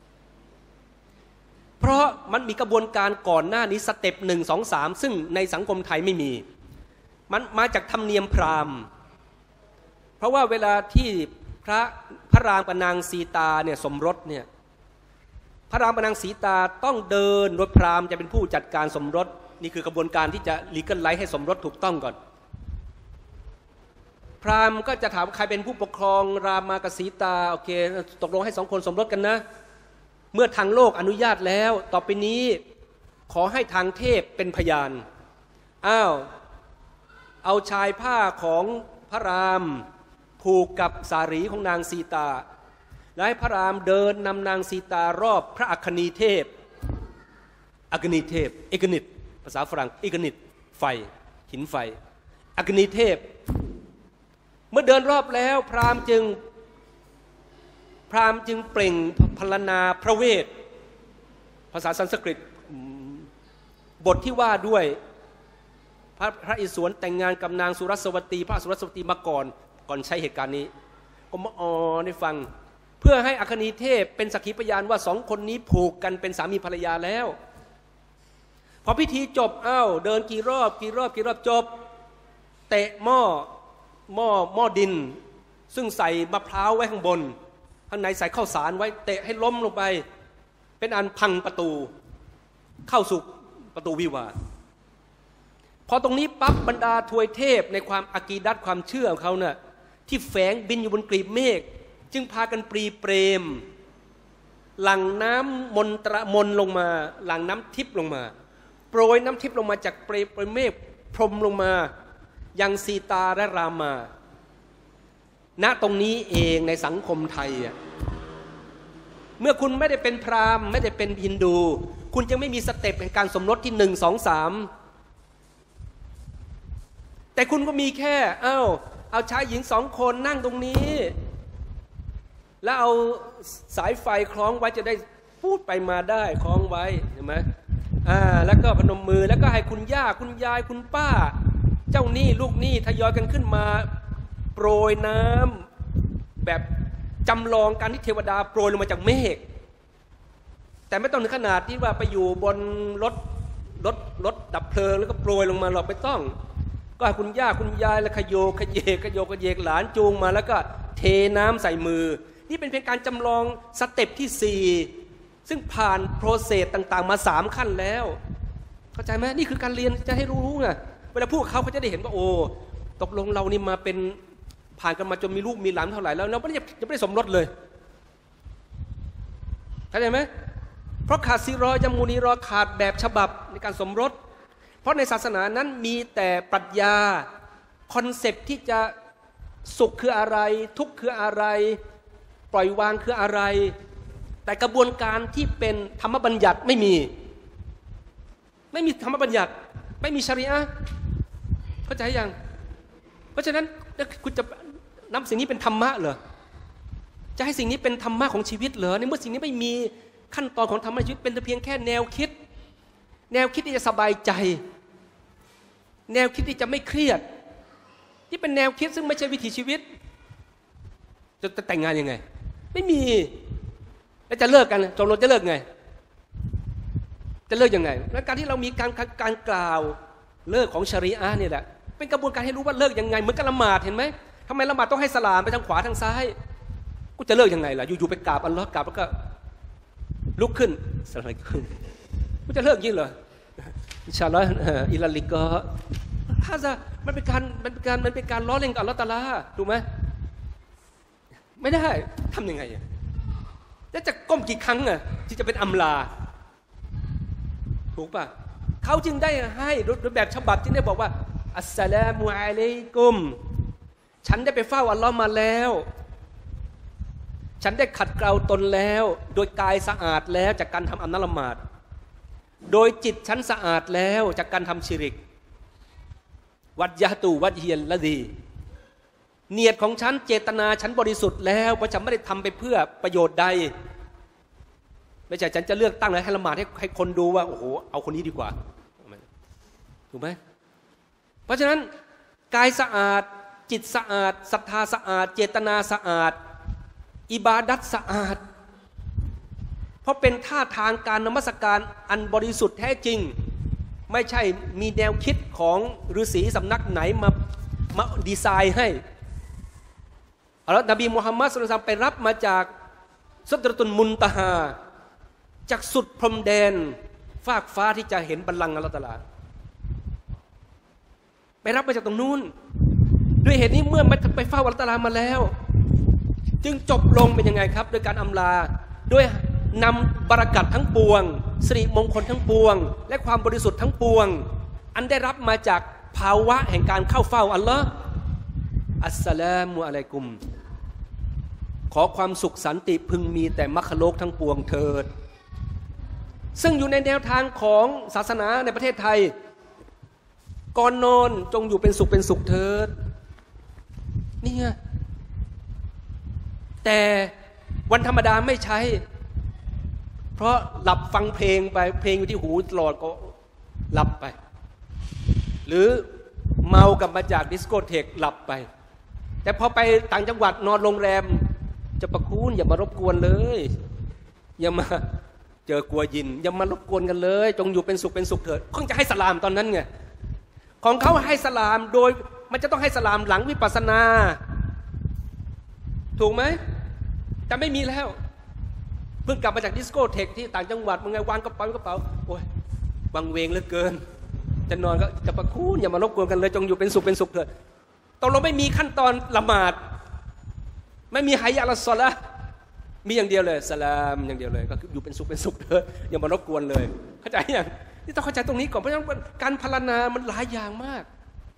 เพราะมันมีกระบวนการก่อนหน้านี้สเต็ปหนึ่งสองสามซึ่งในสังคมไทยไม่มีมันมาจากธรรมเนียมพราหมณ์เพราะว่าเวลาที่พระพระรามกับนางสีตาเนี่ยสมรสเนี่ยพระรามกับนางสีตาต้องเดินโดยพราหมณ์จะเป็นผู้จัดการสมรสนี่คือกระบวนการที่จะ legal right ให้สมรสถูกต้องก่อนพราหมณ์ก็จะถามใครเป็นผู้ปกครองรามากับสีตาโอเคตกลงให้สองคนสมรสกันนะเมื่อทางโลกอนุญาตแล้วต่อไปนี้ขอให้ทางเทพเป็นพยานอ้าวเอาชายผ้าของพระรามผูกกับสารีของนางสีตาและให้พระรามเดินนำนางสีตารอบพระอัคนีเทพอัคนีเทพเอกนิตภาษาฝรั่งเอกนิตไฟหินไฟอัคนีเทพเมื่อเดินรอบแล้วพราหมณ์จึงพราหมณ์จึงเปล่งพรรณนาพระเวทภาษาสันสกฤตบทที่ว่าด้วยพระพระอิศวรแต่งงานกับนางสุรสวตีพระสุรสวตีมาก่อนก่อนใช้เหตุการณ์นี้ก็มาอ๋อได้ฟังเพื่อให้อัคนีเทพเป็นสักขีพยานว่าสองคนนี้ผูกกันเป็นสามีภรรยาแล้วพอพิธีจบอ้าวเดินกี่รอบกี่รอบกี่รอบจบเตะหม้อหม้อหม้อดินซึ่งใส่มะพร้าวไว้ข้างบนข้างในใส่ข้าวสารไว้เตะให้ล้มลงไปเป็นอันพังประตูเข้าสู่ประตูวิวาห์พอตรงนี้ปั๊บบรรดาทวยเทพในความอากีดัตความเชื่อของเขาเนี่ยที่แฝงบินอยู่บนกลีบเมฆจึงพากันปรีเปรมหลั่งน้ำมนตรมนลงมาหลั่งน้ำทิพย์ลงมาโปรยน้ำทิพย์ลงมาจากเปรย์เมฆพรมลงมายังสีตาและรามาณตรงนี้เองในสังคมไทยเมื่อคุณไม่ได้เป็นพราหมณ์ไม่ได้เป็นฮินดูคุณจะไม่มีสเต็ปแห่งการสมรสที่หนึ่งสองสามแต่คุณก็มีแค่เอ้าเอาชายหญิงสองคนนั่งตรงนี้แล้วเอาสายไฟคล้องไว้จะได้พูดไปมาได้คล้องไว้เห็นไหมอ่าแล้วก็พนมมือแล้วก็ให้คุณย่าคุณยายคุณป้าเจ้าหนี้ลูกหนี้ทยอยกันขึ้นมาโปรยน้ำแบบจำลองการที่เทวดาโปรยลงมาจากเมฆแต่ไม่ต้องถึงขนาดที่ว่าไปอยู่บนรถรถรถดับเพลิงแล้วก็โปรยลงมาหรอกไม่ต้องก็ให้คุณย่าคุณยายแล้วขยโยขยเยกขยโยขยเยกหลานจูงมาแล้วก็เทน้ำใส่มือนี่เป็นเพียงการจำลองสเต็ปที่สี่ซึ่งผ่านโปรเซสต่างๆมาสามขั้นแล้วเข้าใจไหมนี่คือการเรียนจะให้รู้ไงเวลาพูดเขาเขาจะได้เห็นว่าโอ้ตกลงเรานี่มาเป็นผ่านกันมาจนมีลูกมีหลานเท่าไหร่แล้วเราไม่ได้ยังไม่ได้สมรสเลยเข้าใจไหมเพราะขาดซิรอยามูนีรอขาดแบบฉบับในการสมรสเพราะในศาสนานั้นมีแต่ปรัชญาคอนเซปต์ที่จะสุขคืออะไรทุกข์คืออะไรปล่อยวางคืออะไรแต่กระบวนการที่เป็นธรรมบัญญัติไม่มีไม่มีธรรมบัญญัติไม่มีชะรีอะห์เข้าใจยังเพราะฉะนั้นคุณจะนำสิ่งนี้เป็นธรรมะเหรอจะให้สิ่งนี้เป็นธรรมะของชีวิตเหรอในเมื่อสิ่งนี้ไม่มีขั้นตอนของธรรมะชีวิตเป็นแต่เพียงแค่แนวคิดแนวคิดที่จะสบายใจแนวคิดที่จะไม่เครียดที่เป็นแนวคิดซึ่งไม่ใช่วิถีชีวิตจะแต่งงานยังไงไม่มีแล้วจะเลิกกันจบลงจะเลิกไงจะเลิกยังไงและการที่เรามีการการกล่าวเลิกของชะรีอะห์เนี่ยแหละเป็นกระบวนการให้รู้ว่าเลิกยังไงเหมือนกับละหมาดเห็นไหมทำไมละหมาดต้องให้สลามไปทางขวาทางซ้ายกูจะเลิกยังไงล่ะอยู่ๆไปกราบอัลลอฮ์กราบแล้วก็ลุกขึ้นสลามขึ้นกูจะเลิกยิ่งเหรออินชาอัลลอฮ์อิลลิกะถ้าจะมันเป็นการมันเป็นการมันเป็นการล้อเล่นกับอัลลอฮ์ตะอาลาถูกไหมไม่ได้ทำยังไงแล้วจะก้มกี่ครั้งอ่ะที่จะเป็นอัมลาถูกป่ะเขาจึงได้ให้โดยแบบฉบับที่ได้บอกว่าอัสสลามุอะลัยกุมฉันได้ไปเฝ้าอัลลอฮ์มาแล้วฉันได้ขัดเกลาตนแล้วโดยกายสะอาดแล้วจากการทำอัลละหมาดโดยจิตฉันสะอาดแล้วจากการทำชิริกวัดยะตูวัดเฮียนละดีเนียดของฉันเจตนาฉันบริสุทธิ์แล้วเพราะฉันไม่ได้ทำไปเพื่อประโยชน์ใดไม่ใช่ฉันจะเลือกตั้งแล้วให้ละหมาดให้ให้คนดูว่าโอ้โหเอาคนนี้ดีกว่าถูกไหมเพราะฉะนั้นกายสะอาดจิตสะอาดศรัทธาสะอาดเจตนาสะอาดอิบาดัตสะอาดเพราะเป็นท่าทางการนมัสการอันบริสุทธิ์แท้จริงไม่ใช่มีแนวคิดของฤาษีสำนักไหนมามาดีไซน์ให้แล้วนบีมุฮัมมัดศ็อลลัลลอฮุอะลัยฮิวะซัลลัมไปรับมาจากซิดเราะตุลมุนตะฮาจากสุดพรมแดนฟากฟ้าที่จะเห็นบัลลังก์อัลเลาะห์ตะอาลาไปรับมาจากตรงนู้นด้วยเหตุนี้เมื่อไปเฝ้าอัลเลาะห์ตะอาลามาแล้วจึงจบลงเป็นยังไงครับด้วยการอำลาด้วยนำบารกัตทั้งปวงสิริมงคลทั้งปวงและความบริสุทธิ์ทั้งปวงอันได้รับมาจากภาวะแห่งการเข้าเฝ้าอัลลอฮ์อัสสลามุอะลัยกุมขอความสุขสันติพึงมีแต่มัคโลกทั้งปวงเถิดซึ่งอยู่ในแนวทางของศาสนาในประเทศไทยก่อนนอนจงอยู่เป็นสุขเป็นสุขเถิดนี่ไงแต่วันธรรมดาไม่ใช้เพราะหลับฟังเพลงไปเพลงอยู่ที่หูตลอดก็หลับไปหรือเมากลับมาจากดิสโกเทกหลับไปแต่พอไปต่างจังหวัดนอนโรงแรมจะประคุณอย่ามารบกวนเลยอย่ามาเจอกลัวยินอย่ามารบกวนกันเลยจงอยู่เป็นสุขเป็นสุขเถิดคงจะให้สลามตอนนั้นไงของเขาให้สลามโดยมันจะต้องให้สลามหลังวิปัสสนาถูกไหมแต่ไม่มีแล้วเพิ่งกลับมาจากดิสโกเทกที่ต่างจังหวัดมึงไงวางกระเป๋ากระเป๋าโอ้ยบังเวงเหลือเกินจะนอนก็จะประคุณอย่ามารบกวนกันเลยจงอยู่เป็นสุขเป็นสุขเถิดตกลงไม่มีขั้นตอนละหมาดไม่มีฮัยยะอัลศอลาห์มีอย่างเดียวเลยสลามอย่างเดียวเลยก็อยู่เป็นสุขเป็นสุขเถิดอย่ามารบกวนเลยเข้าใจยังนี่ต้องเข้าใจตรงนี้ก่อนเพราะฉะนั้นการพรรณนามันหลายอย่างมาก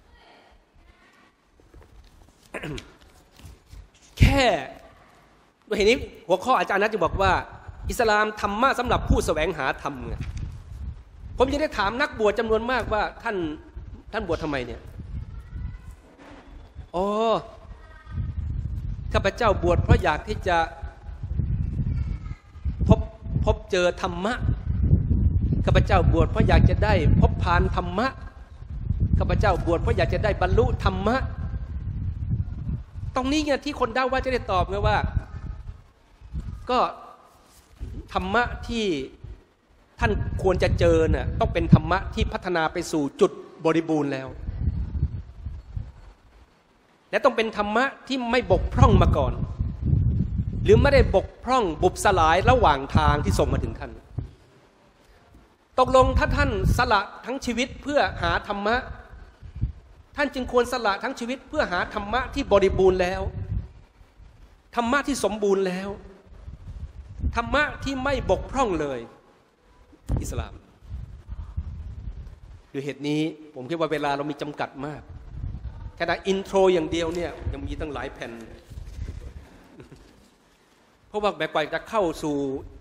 แค่ด้วยเหตุนี้หัวข้ออาจารย์นัทจะบอกว่าอิสลามธรรมะสำหรับผู้แสวงหาธรรมไงผมยังได้ถามนักบวชจำนวนมากว่าท่านท่านบวชทำไมเนี่ยอ๋อข้าพเจ้าบวชเพราะอยากที่จะพบพบเจอธรรมะข้าพเจ้าบวชเพราะอยากจะได้พบพานธรรมะข้าพเจ้าบวชเพราะอยากจะได้บรรลุธรรมะตรงนี้ไงที่คนด่าว่าจะได้ตอบไงว่าก็ธรรมะที่ท่านควรจะเจอน่ะต้องเป็นธรรมะที่พัฒนาไปสู่จุดบริบูรณ์แล้วและต้องเป็นธรรมะที่ไม่บกพร่องมาก่อนหรือไม่ได้บกพร่องบุบสลายระหว่างทางที่ส่งมาถึงท่านตกลงถ้าท่านสละทั้งชีวิตเพื่อหาธรรมะท่านจึงควรสละทั้งชีวิตเพื่อหาธรรมะที่บริบูรณ์แล้วธรรมะที่สมบูรณ์แล้วธรรมะที่ไม่บกพร่องเลยอิสลามด้วยเหตุนี้ผมคิดว่าเวลาเรามีจำกัดมากขณะอินโทรอย่างเดียวเนี่ยยังมีตั้งหลายแผ่นเพราะว่าแบบกว่าจะเข้าสู่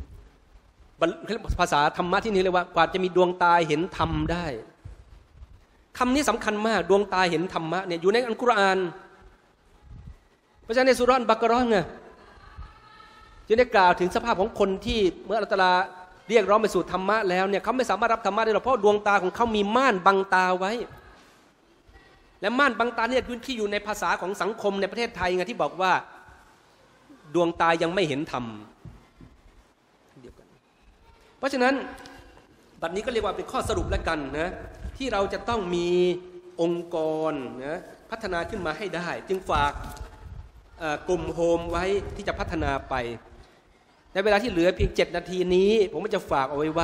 ภาษาธรรมะที่นี่เรียกว่ากว่าจะมีดวงตาเห็นธรรมได้คำนี้สำคัญมากดวงตาเห็นธรรมะเนี่ยอยู่ในอัลกุรอานเพราะฉะนั้นในสุราะห์บักเราะห์ไงจะได้กล่าวถึงสภาพของคนที่เมื่ออัลลอฮฺตะอาลาเรียกร้องไปสู่ธรรมะแล้วเนี่ยเขาไม่สามารถรับธรรมะได้หรอกเพราะดวงตาของเขามีม่านบังตาไว้และม่านบังตาเนี่ยที่อยู่ในภาษาของสังคมในประเทศไทยไงที่บอกว่าดวงตายังไม่เห็นธรรมเดียวกันเพราะฉะนั้นบัดนี้ก็เรียกว่าเป็นข้อสรุปแล้วกันนะที่เราจะต้องมีองค์กรนะพัฒนาขึ้นมาให้ได้จึงฝากกลุ่มโฮมไว้ที่จะพัฒนาไปในเวลาที่เหลือเพียงเจ็ดนาทีนี้ผมก็จะฝากเอาไว้ว่า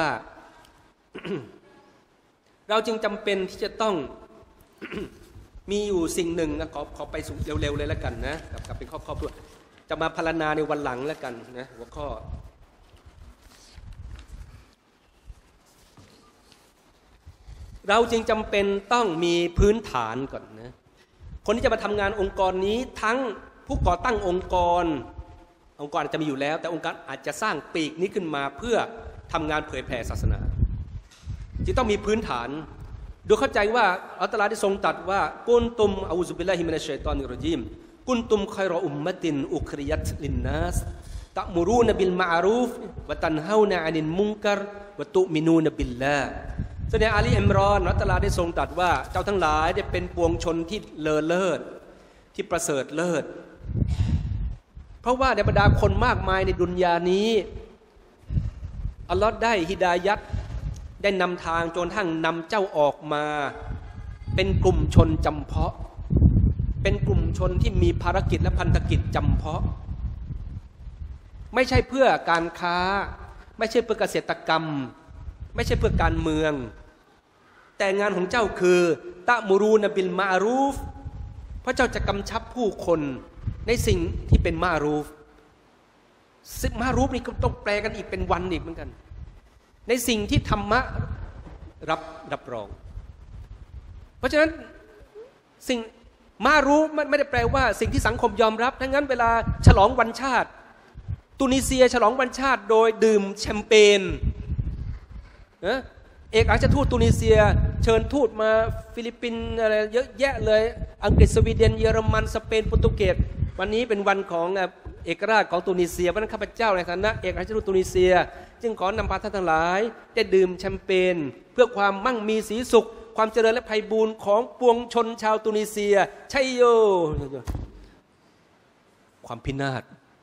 เราจึงจำเป็นที่จะต้อง มีอยู่สิ่งหนึ่งนะขอขอไปสู่เร็วๆเลยแล้วกันนะกับกับเป็นข้อครอบครัวจะมาพรรณนาในวันหลังแล้วกันนะหัวข้อเราจึงจำเป็นต้องมีพื้นฐานก่อนนะคนที่จะมาทำงานองค์กรนี้ทั้งผู้ก่อตั้งองค์กรองค์กรอาจจะมีอยู่แล้วแต่องค์การอาจจะสร้างปีกนี้ขึ้นมาเพื่อทำงานเผยแผ่ศาสนาจึงต้องมีพื้นฐานโดยเข้าใจว่าอัลลอฮฺได้ทรงตรัสว่ากุนตุมอะอูซุบิลลาฮิมินัชชัยฏอนิรเราะญีมกุนตุมค็อยรออุมมะตินอุคริยัตลินนัสตะมุรูนบิลมะอรูฟวะตันเฮานะอานิลมุนกัรวะตุมินูนบิลลาห์แสดงอาลีอิมรอนอัลลอฮฺได้ทรงตรัสว่าเจ้าทั้งหลายได้เป็นปวงชนที่เลอเลิศที่ประเสริฐเลิศเพราะว่าในบรรดาคนมากมายในดุนยานี้อัลลอฮฺได้ฮิดายัตได้นำทางจนทั้งนำเจ้าออกมาเป็นกลุ่มชนจำเพาะเป็นกลุ่มชนที่มีภารกิจและพันธกิจจำเพาะไม่ใช่เพื่อการค้าไม่ใช่เพื่อเกษตรกรรมไม่ใช่เพื่อการเมืองแต่งานของเจ้าคือตะมุรูนบิลมาอารูฟพระเจ้าจะกำชับผู้คนในสิ่งที่เป็นมารูฟซึ่งมารูฟนี่ก็ต้องแปลกันอีกเป็นวันอีกเหมือนกันในสิ่งที่ธรรมะรับรับรองเพราะฉะนั้นสิ่งมารูฟไม่ได้แปลว่าสิ่งที่สังคมยอมรับทั้งนั้นเวลาฉลองวันชาติตุนิเซียฉลองวันชาติโดยดื่มแชมเปญนะเอกอัครราชทูตตุนิเซียเชิญทูตมาฟิลิปปินส์อะไรเยอะแยะเลยอังกฤษสวีเดนเยอรมันสเปนโปรตุเกสวันนี้เป็นวันของเอกราชของตุนิเซียเพราะนั้นข้าพเจ้าในฐานะเอกอัครราชทูตตุนิเซียจึงขอนำพาท่านทั้งหลายได้ดื่มแชมเปญเพื่อความมั่งมีสีสุขความเจริญและไพบูรย์ของปวงชนชาวตุนิเซียชัยโยความพินาศ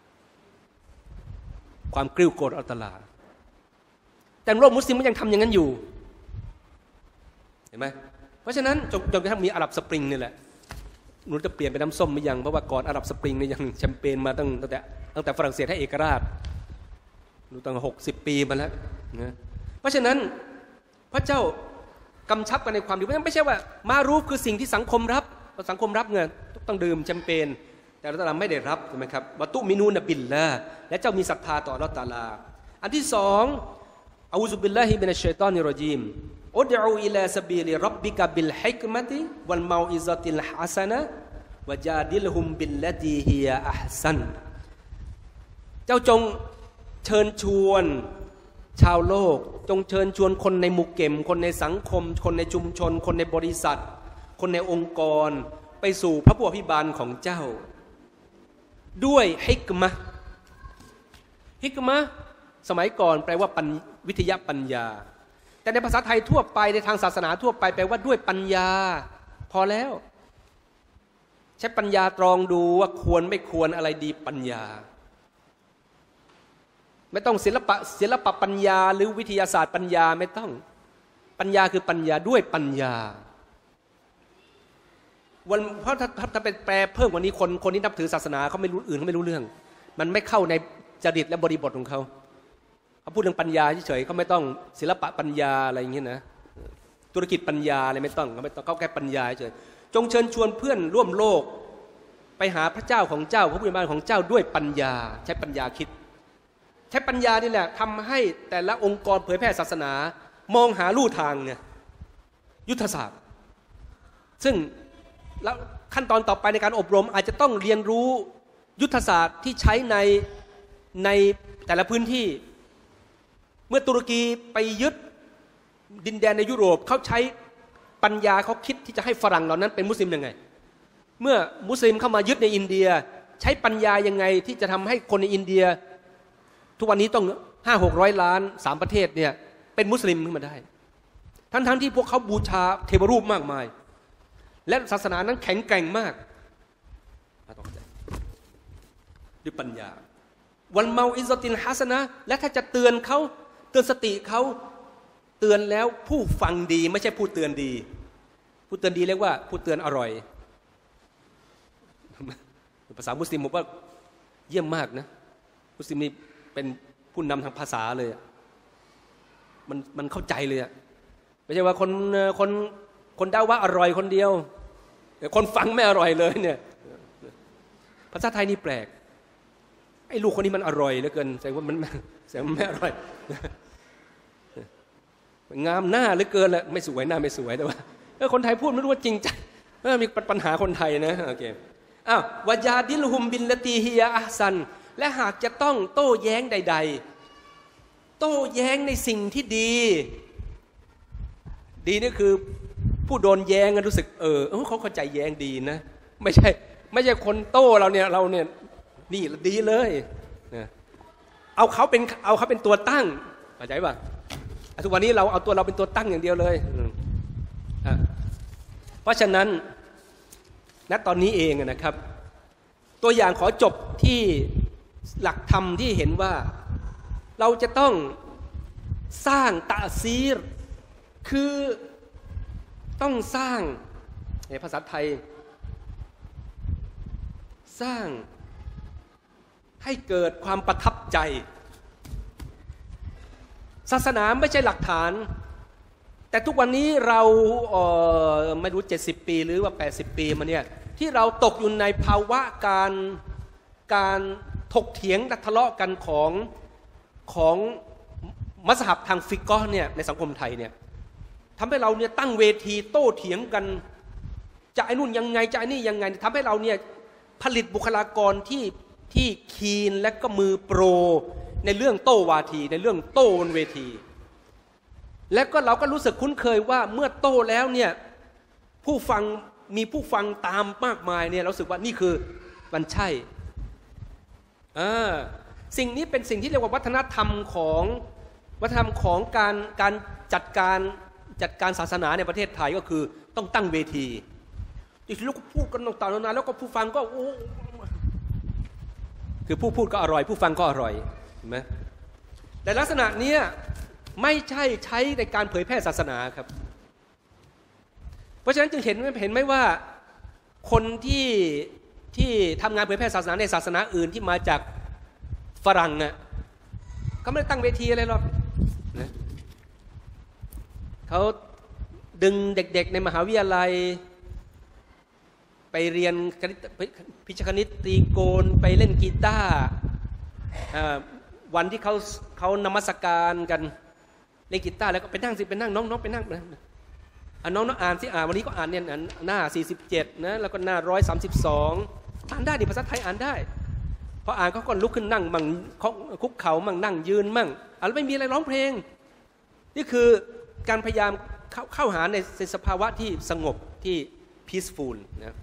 ความกริ้วโกรธอัลตลาแต่โลกมุสลิมก็ยังทำอย่างนั้นอยู่เห็นไหมเพราะฉะนั้นจนจนกระทั่งมีอาหรับสปริงนี่แหละหนูจะเปลี่ยนเป็นน้ำส้มหรือยังเพราะว่าก่อนอาหรับสปริงนี่ยังแชมเปญมาตั้งตั้งแต่ตั้งแต่ฝรั่งเศสให้เอกราชหนูตั้งหกสิบปีมาแล้วนะเพราะฉะนั้นพระเจ้ากำชับกันในความดีเพราะฉะนั้นไม่ใช่ว่ามารูฟคือสิ่งที่สังคมรับสังคมรับเงินต้องดื่มแชมเปญแต่เราไม่ได้รับใช่ไหมครับวะตุมินูนบิลลาห์และเจ้ามีศรัทธาต่ออัลเลาะห์ตะอาลาอันที่สองอะอูซุบิลลาฮิมินัชชัยฏอนิรเราะญีมอุดอูอิลาซะบีลิร็อบบิกะบิลฮิกมะติวัลเมาอิซะติลฮะซะนะวะจาดิลฮุมบิลลตีฮิยาอะห์ซันเจ้าจงเชิญชวนชาวโลกจงเชิญชวนคนในหมู่เก็มคนในสังคมคนในชุมชนคนในบริษัทคนในองค์กรไปสู่พระผู้อภิบาลของเจ้าด้วยฮิกมะห์ฮิกมะห์สมัยก่อนแปลว่าวิทยาปัญญาแต่ในภาษาไทยทั่วไปในทางศาสนาทั่วไปแปลว่าด้วยปัญญาพอแล้วใช้ปัญญาตรองดูว่าควรไม่ควรอะไรดีปัญญาไม่ต้องศิลปะศิลปะปัญญาหรือวิทยาศาสตร์ปัญญาไม่ต้องปัญญาคือปัญญาด้วยปัญญาวันเพราะถ้าถ้าเป็นแปลเพิ่มกว่านี้คนคนที่นับถือศาสนาเขาไม่รู้อื่นเขาไม่รู้เรื่องมันไม่เข้าในจริตและบริบทของเขาเขาพูดเรื่องปัญญาเฉยๆเขาไม่ต้องศิลปะปัญญาอะไรอย่างเงี้ยนะธุรกิจปัญญาอะไรไม่ต้องเขาไม่ต้องเขาแค่ปัญญาเฉยจงเชิญชวนเพื่อนร่วมโลกไปหาพระเจ้าของเจ้าพระผู้เป็นบ้านของเจ้าด้วยปัญญาใช้ปัญญาคิดใช้ปัญญานี่แหละทำให้แต่ละองค์กรเผยแพร่ศาสนามองหาลู่ทางเนี่ยยุทธศาสตร์ซึ่งแล้วขั้นตอนต่อไปในการอบรมอาจจะต้องเรียนรู้ยุทธศาสตร์ที่ใช้ในในแต่ละพื้นที่เมื่อตุรกีไปยึดดินแดนในยุโรปเขาใช้ปัญญาเขาคิดที่จะให้ฝรั่งเหล่านั้นเป็นมุสลิมยังไงเมื่อมุสลิมเข้ามายึดในอินเดียใช้ปัญญายังไงที่จะทำให้คนในอินเดียทุกวันนี้ต้องห้าหกร้อยล้านสามประเทศเนี่ยเป็นมุสลิมขึ้นมาได้ทั้งทั้งที่พวกเขาบูชาเทวรูปมากมายและศาสนานั้นแข็งแกร่งมากต้องใจด้วยปัญญาวันเมาอิซตินฮัสนะและถ้าจะเตือนเขาเตือนสติเขาเตือนแล้วผู้ฟังดีไม่ใช่ผู้เตือนดีผู้เตือนดีเรียกว่าผู้เตือนอร่อยภาษามุสลิมผมว่าเยี่ยมมากนะมุสลิมนี่เป็นผู้นำทางภาษาเลยมันมันเข้าใจเลยไม่ใช่ว่าคนคนคนด่าว่าอร่อยคนเดียวแต่คนฟังไม่อร่อยเลยเนี่ยภาษาไทยนี่แปลกไอ้ลูกคนนี้มันอร่อยเหลือเกินแสดงว่ามันแสดงว่าไม่อร่อยงามหน้าเหลือเกินแหละไม่สวยหน้าไม่สวยแต่ว่าถ้าคนไทยพูดไม่รู้ว่าจริงใจมีปัญหาคนไทยนะโอเคอ้าววะยาดิลฮุมบิลลตีฮิยาอัฮซันและหากจะต้องโต้แย้งใดๆโต้แย้งในสิ่งที่ดีดีนี่คือผู้โดนแย้งรู้สึกเออเขาเข้าใจแย้งดีนะไม่ใช่ไม่ใช่คนโต้เราเนี่ยเราเนี่ยนี่ดีเลยนะเอาเขาเป็นเอาเขาเป็นตัวตั้งเข้าใจป่ะทุกวันนี้เราเอาตัวเราเป็นตัวตั้งอย่างเดียวเลยเพราะฉะนั้นณตอนนี้เองนะครับตัวอย่างขอจบที่หลักธรรมที่เห็นว่าเราจะต้องสร้างตะซีรคือต้องสร้างในภาษาไทยสร้างให้เกิดความประทับใจศาสนาไม่ใช่หลักฐานแต่ทุกวันนี้เราเอ่อไม่รู้เจ็ดสิบปีหรือว่าแปดสิบปีมาเนี่ยที่เราตกอยู่ในภาวะการการถกเถียงทะเลาะกันของของมัซฮับทางฟิกห์เนี่ยในสังคมไทยเนี่ยทำให้เราเนี่ยตั้งเวทีโต้เถียงกันจะไอ้นู่นยังไงจะไอ้นี่ยังไงทำให้เราเนี่ยผลิตบุคลากรที่ที่คีนและก็มือโปรในเรื่องโต้วาทีในเรื่องโต้บนเวทีและก็เราก็รู้สึกคุ้นเคยว่าเมื่อโต้แล้วเนี่ยผู้ฟังมีผู้ฟังตามมากมายเนี่ยเราสึกว่านี่คือมันใช่อ่าสิ่งนี้เป็นสิ่งที่เรียกว่าวัฒนธรรมของวัฒนธรรมของการการจัดการจัดการศาสนาในประเทศไทยก็คือต้องตั้งเวทีอีกทีลูกพูดกันต่างๆนานาแล้วก็ผู้ฟังก็โอ้คือผู้พูดก็อร่อยผู้ฟังก็อร่อยเห็นไหมแต่ลักษณะนี้ไม่ใช่ใช้ในการเผยแพร่ศาสนาครับเพราะฉะนั้นจึงเห็นเห็นไหมว่าคนที่ที่ทำงานเผยแพร่ศาสนาในศาสนาอื่นที่มาจากฝรั่งน่ะเขาไม่ได้ตั้งเวทีอะไรหรอกนะเขาดึงเด็กๆในมหาวิทยาลัยไปเรียนพิชคณิตตีโกนไปเล่นกีตาร์วันที่เขาเขานมัสการกันเล่นกีตาร์แล้วก็ไปนั่งสิไปนั่งน้องๆไปนั่งอ่ะน้องๆอ่านสิอ่านวันนี้ก็อ่านเนี่ยหน้าสี่สิบเจ็ดนะแล้วก็หน้าหนึ่งร้อยสามสิบสองอ่านได้ดิภาษาไทยอ่านได้พออ่านเขาก็ลุกขึ้นนั่งมั่งคุกเข่ามั่งนั่งยืนมั่งอ่ะแล้วไม่มีอะไรร้องเพลงนี่คือการพยายามเข้าเข้าหาในสภาวะที่สงบที่ peaceful นะ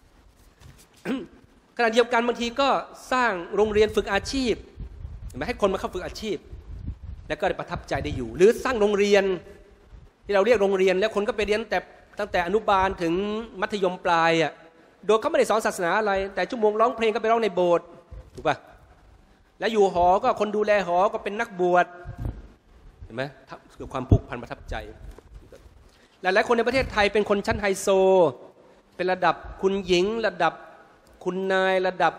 ขณะเดียวกันบางทีก็สร้างโรงเรียนฝึกอาชีพให้คนมาเข้าฝึกอาชีพแล้วก็ได้ประทับใจได้อยู่หรือสร้างโรงเรียนที่เราเรียกโรงเรียนแล้วคนก็ไปเรียนแต่ตั้งแต่อนุบาลถึงมัธยมปลายอ่ะโดยเขาไม่ได้สอนศาสนาอะไรแต่ชั่วโมงร้องเพลงก็ไปร้องในโบสถ์ถูกป่ะแล้วอยู่หอก็คนดูแลหอก็เป็นนักบวชเห็นไหมเกิดความผูกพันประทับใจหลายๆคนในประเทศไทยเป็นคนชั้นไฮโซเป็นระดับคุณหญิงระดับคุณนายระดับ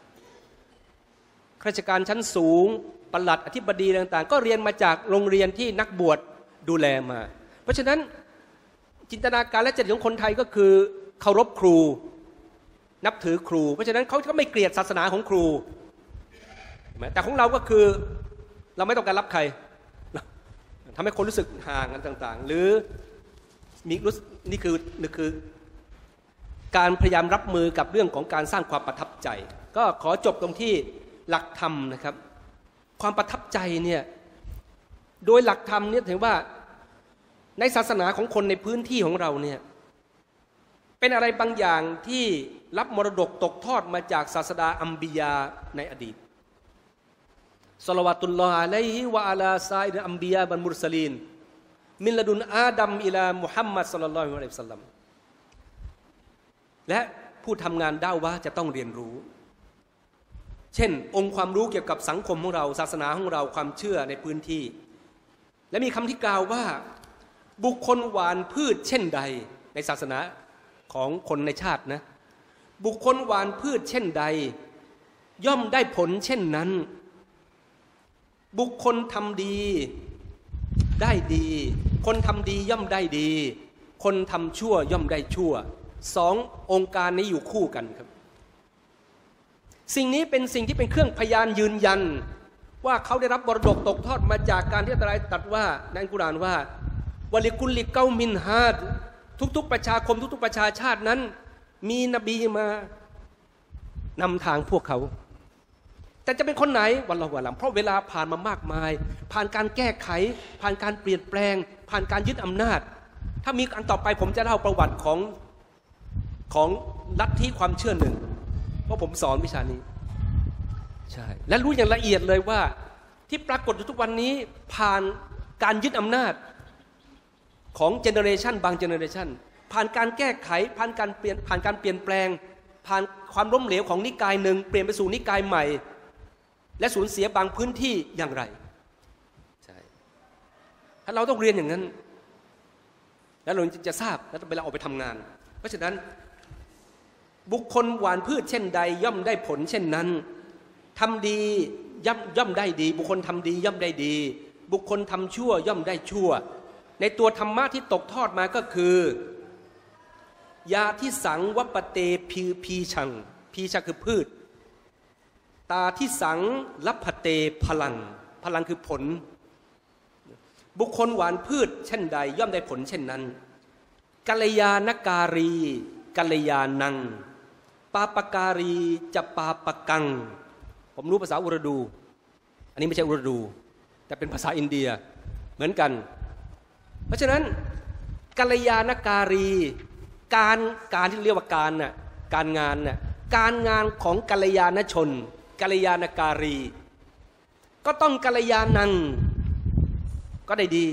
ข้าราชการชั้นสูงปลัดอธิบดีต่างๆก็เรียนมาจากโรงเรียนที่นักบวชดูแลมาเพราะฉะนั้นจินตนาการและจริตของคนไทยก็คือเคารพครูนับถือครูเพราะฉะนั้นเขาก็ไม่เกลียดศาสนาของครูแต่ของเราก็คือเราไม่ต้องการรับใครทำให้คนรู้สึกห่างกันต่างๆหรือมีรู้นี่คือนี่คือการพยายามรับมือกับเรื่องของการสร้างความประทับใจก็ขอจบตรงที่หลักธรรมนะครับความประทับใจเนี่ยโดยหลักธรรมเนี่ยถือว่าในศาสนาของคนในพื้นที่ของเราเนี่ยเป็นอะไรบางอย่างที่รับมรดกตกทอดมาจากศาสดาอัมบิยาในอดีตศอลาวาตุลลอฮ์อะลัยฮิวะอะลาซาอิรอัมบิยาบันมุรสลีนมินละดุนอาดัมอิลามุฮัมมัดศ็อลลัลลอฮุอะลัยฮิวะซัลลัมและผู้ทำงานดะอวะห์จะต้องเรียนรู้เช่นองค์ความรู้เกี่ยวกับสังคมของเราศาสนาของเราความเชื่อในพื้นที่และมีคำที่กล่าวว่าบุคคลหว่านพืชเช่นใดในศาสนาของคนในชาตินะบุคคลหว่านพืชเช่นใดย่อมได้ผลเช่นนั้นบุคคลทำดีได้ดีคนทำดีย่อมได้ดีคนทำชั่วย่อมได้ชั่วสององค์การนี้อยู่คู่กันครับสิ่งนี้เป็นสิ่งที่เป็นเครื่องพยานยืนยันว่าเขาได้รับมรดกตกทอดมาจากการที่อัลเลาะห์ตรัสว่าในอัลกุรอานว่าวะลิกุลลิเกามินฮาดทุกๆประชาคมทุกๆประชาชาตินั้นมีนบีมานำทางพวกเขาแต่จะเป็นคนไหนวัลลอฮุอะลัมเพราะเวลาผ่านมามากมายผ่านการแก้ไขผ่านการเปลี่ยนแปลงผ่านการยึดอำนาจถ้ามีอันต่อไปผมจะเล่าประวัติของของลัทธิความเชื่อหนึ่งเพราะผมสอนวิชานี้ใช่และรู้อย่างละเอียดเลยว่าที่ปรากฏอยู่ทุกวันนี้ผ่านการยึดอำนาจของเจเนอเรชันบางเจเนอเรชันผ่านการแก้ไขผ่านการเปลี่ยนผ่านการเปลี่ยนแปลงผ่านความล้มเหลวของนิกายหนึ่งเปลี่ยนไปสู่นิกายใหม่และสูญเสียบางพื้นที่อย่างไรใช่ถ้าเราต้องเรียนอย่างนั้นแล้วเราจะทราบแล้วเวลาออกไปทำงานเพราะฉะนั้นบุคคลหว่านพืชเช่นใดย่อมได้ผลเช่นนั้นทำดีย่อมย่อมได้ดีบุคคลทำดีย่อมได้ดีบุคคลทำชั่วย่อมได้ชั่วในตัวธรรมะที่ตกทอดมาก็คือยาที่สังวัปเตพีพีชังพีชังคือพืชตาที่สังลัพเตพลังพลังคือผลบุคคลหวานพืชเช่นใดย่อมได้ผลเช่นนั้นกัลยาณการีกัลยาณังปาปการีจะปาปกังผมรู้ภาษาอุรดูอันนี้ไม่ใช่อุรดูแต่เป็นภาษาอินเดียเหมือนกันเพราะฉะนั้นกัลยาณการีการการที่เรียกว่าการน่ะการงานน่ะการงานของกัลยาณชนกัลยาณการีก็ต้องกัลยาณังก็ได้ดี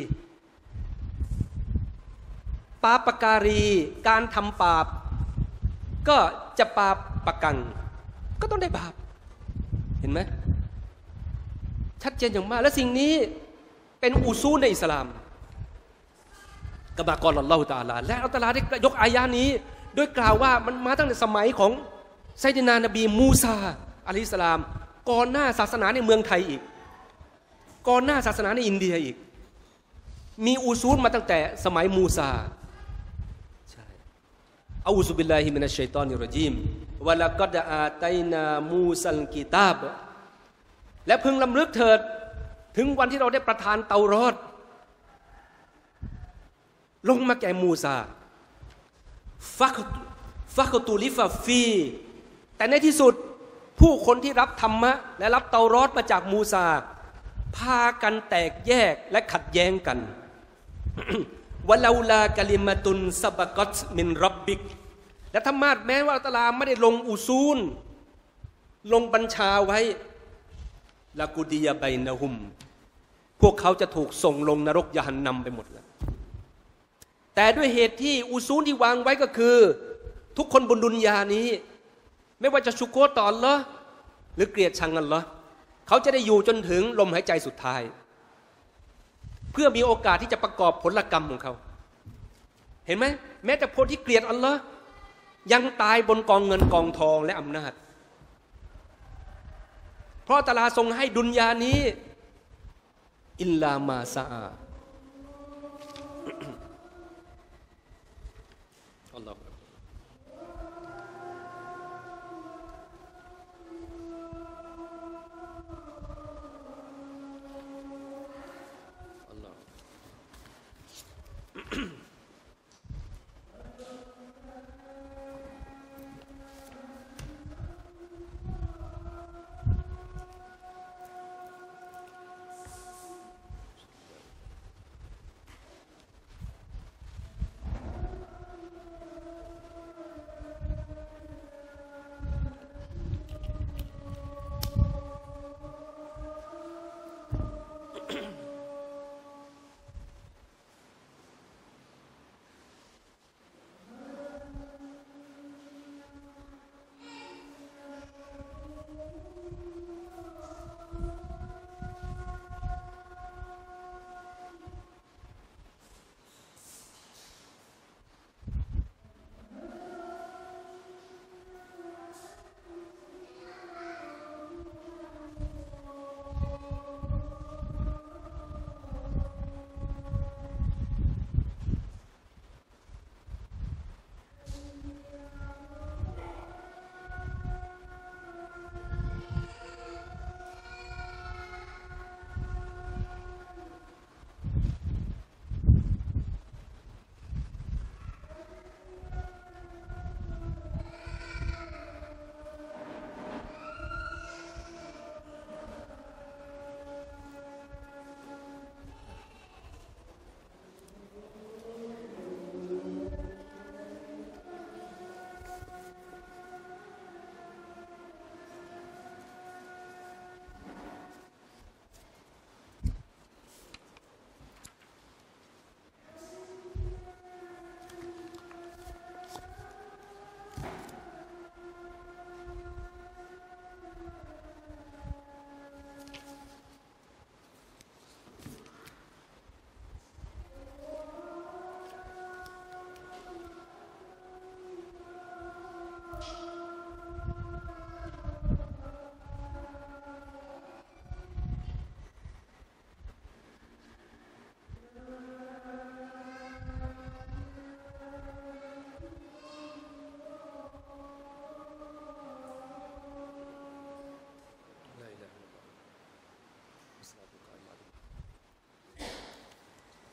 ปาปการีการทำบาปก็จะปาปกังก็ต้องได้บาปเห็นไหมชัดเจนอย่างมากและสิ่งนี้เป็นอุซูลในอิสลามกะมากอลอัลลอฮุตะอาลาและอัลลอฮฺตะอาลาได้ยกอายะนี้โดยกล่าวว่ามันมาตั้งแต่สมัยของไซยิดนานบีมูซาอะลัยฮิสสลามก่อนหน้าศาสนาในเมืองไทยอีกก่อนหน้าศาสนาในอินเดียอีกมีอุซูลมาตั้งแต่สมัยมูซาใช่อะอูซุบิลลาฮิมินัชชัยฏอนิรเราะญีมวะละกัดอาตัยนามูซัลกิตาบและพึงลำลึกเถิดถึงวันที่เราได้ประทานเตารอดลงมาแก่มูซาฟักฟักตูลิฟาฟีแต่ในที่สุดผู้คนที่รับธรรมะและรับเตารอดมาจากมูซาพากันแตกแยกและขัดแย้งกัน วะลาลากะลิมะตุนซะบะกัตมินร็อบบิกและธรรมะแม้ว่าอัลเลาะห์ตะอาลาไม่ได้ลงอุซูลลงบัญชาไว้ลากุดียะบัยนะฮุมพวกเขาจะถูกส่งลงนรกยะฮันนัมไปหมดแล้วแต่ด้วยเหตุที่อุซูลที่วางไว้ก็คือทุกคนบนดุนยานี้ไม่ว่าจะชุกโกรต่ออัลเลาะห์หรือเกลียดชังอัลเลาะห์เขาจะได้อยู่จนถึงลมหายใจสุดท้ายเพื่อมีโอกาสที่จะประกอบผลกรรมของเขาเห็นไหมแม้แต่คนที่เกลียดอัลเลาะห์ยังตายบนกองเงินกองทองและอำนาจเพราะตะอาลาทรงให้ดุนยานี้อิลลามาซาอาอัลลอฮฺ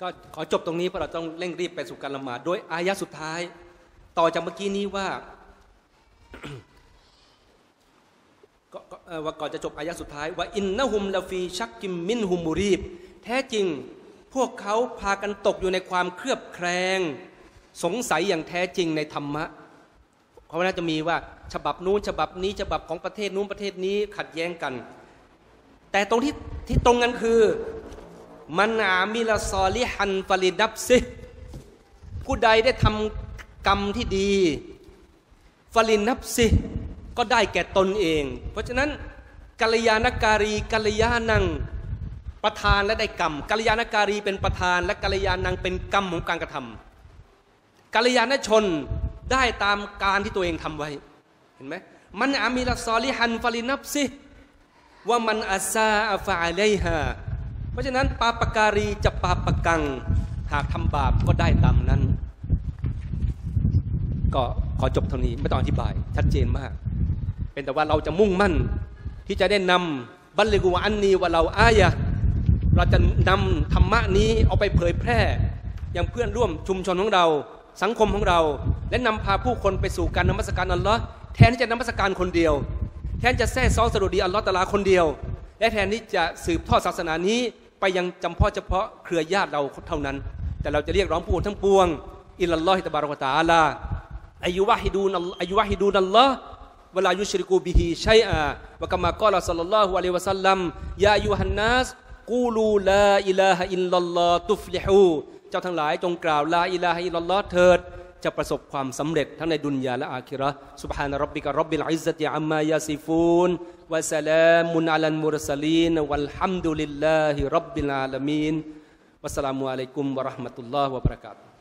ก็ขอจบตรงนี้เพราะเราต้องเร่งรีบไปสู่การละหมาดโดยอายะสุดท้ายต่อจากเมื่อกี้นี้ว่า ว่าก่อนจะจบอายะสุดท้ายว่าอินนะฮุมลาฟีชักกิมมินฮุมมูรีบแท้จริงพวกเขาพากันตกอยู่ในความเคลือบแคลงสงสัยอย่างแท้จริงในธรรมะเพราะว่าน่าจะมีว่าฉบับนู้นฉบับนี้ฉบับของประเทศนู้นประเทศนี้ขัดแย้งกันแต่ตรงที่ที่ตรงกันคือมันอามิลซอลิฮันฟาลิดับซิผู้ใดได้ทำกรรมที่ดีฟาลินับซิก็ได้แก่ตนเองเพราะฉะนั้นกัลยาณการีกัลยาณังประธานและได้กรรมกัลยาณการีเป็นประธานและกัลยาณังเป็นกรรมของการกระทำกัลยาณชนได้ตามการที่ตัวเองทำไว้เห็นไหมมันอามิลซอลิฮันฟาลินับซิว่ามันอาซาอัฟะอะลัยฮาเพราะฉะนั้นปาปการีจะปาปกังหากทำบาปก็ได้ตามนั้นก็ขอจบเท่านี้ไม่ต้องอธิบายชัดเจนมากเป็นแต่ว่าเราจะมุ่งมั่นที่จะได้นำบัลลิกุอันนีวะเราอายะเราจะนำธรรมะนี้เอาไปเผยแพร่ยังเพื่อนร่วมชุมชนของเราสังคมของเราและนำพาผู้คนไปสู่การนมัสการอัลลอฮ์แทนที่จะนมัสการคนเดียวแทนจะแท้ซ้อสดุดีอัลลอฮ์ตะอาลาคนเดียวและแทนที่จะสืบทอดศาสนานี้ไปยังจำเพาะเฉพาะเครือญาติเราเท่านั้นแต่เราจะเรียกร้องผู้คนทั้งปวงอิลลัลลอฮิตะบารอกะวะตะอาลาอายุวะฮิดูนอายุวะฮิดูนัลลอฮ์วะลายุชริกูบิฮิชัยอาวะกะมากอลาศ็อลลัลลอฮุอะลัยฮิวะซัลลัมยาอัยยูฮันนัสกูลูลาอิลาฮะอิลลัลลอฮตุฟลิฮูเจ้าทั้งหลายจงกล่าวลาอิลาฮะอิลลัลลอฮเถิดจะประสบความสำเร็จทั้งในดุนยาและอาคิเราะห์ซุบฮานะร็อบบิกะร็อบบิลอิซซะติอัมมายาซิฟูนวะสลามุนอะลัลมุรซะลีนวัลฮัมดุลิลลาฮิร็อบบิลอาละมีนวัสสลามุอะลัยกุมวะเราะห์มะตุลลอฮิวะบะเราะกาตุฮ์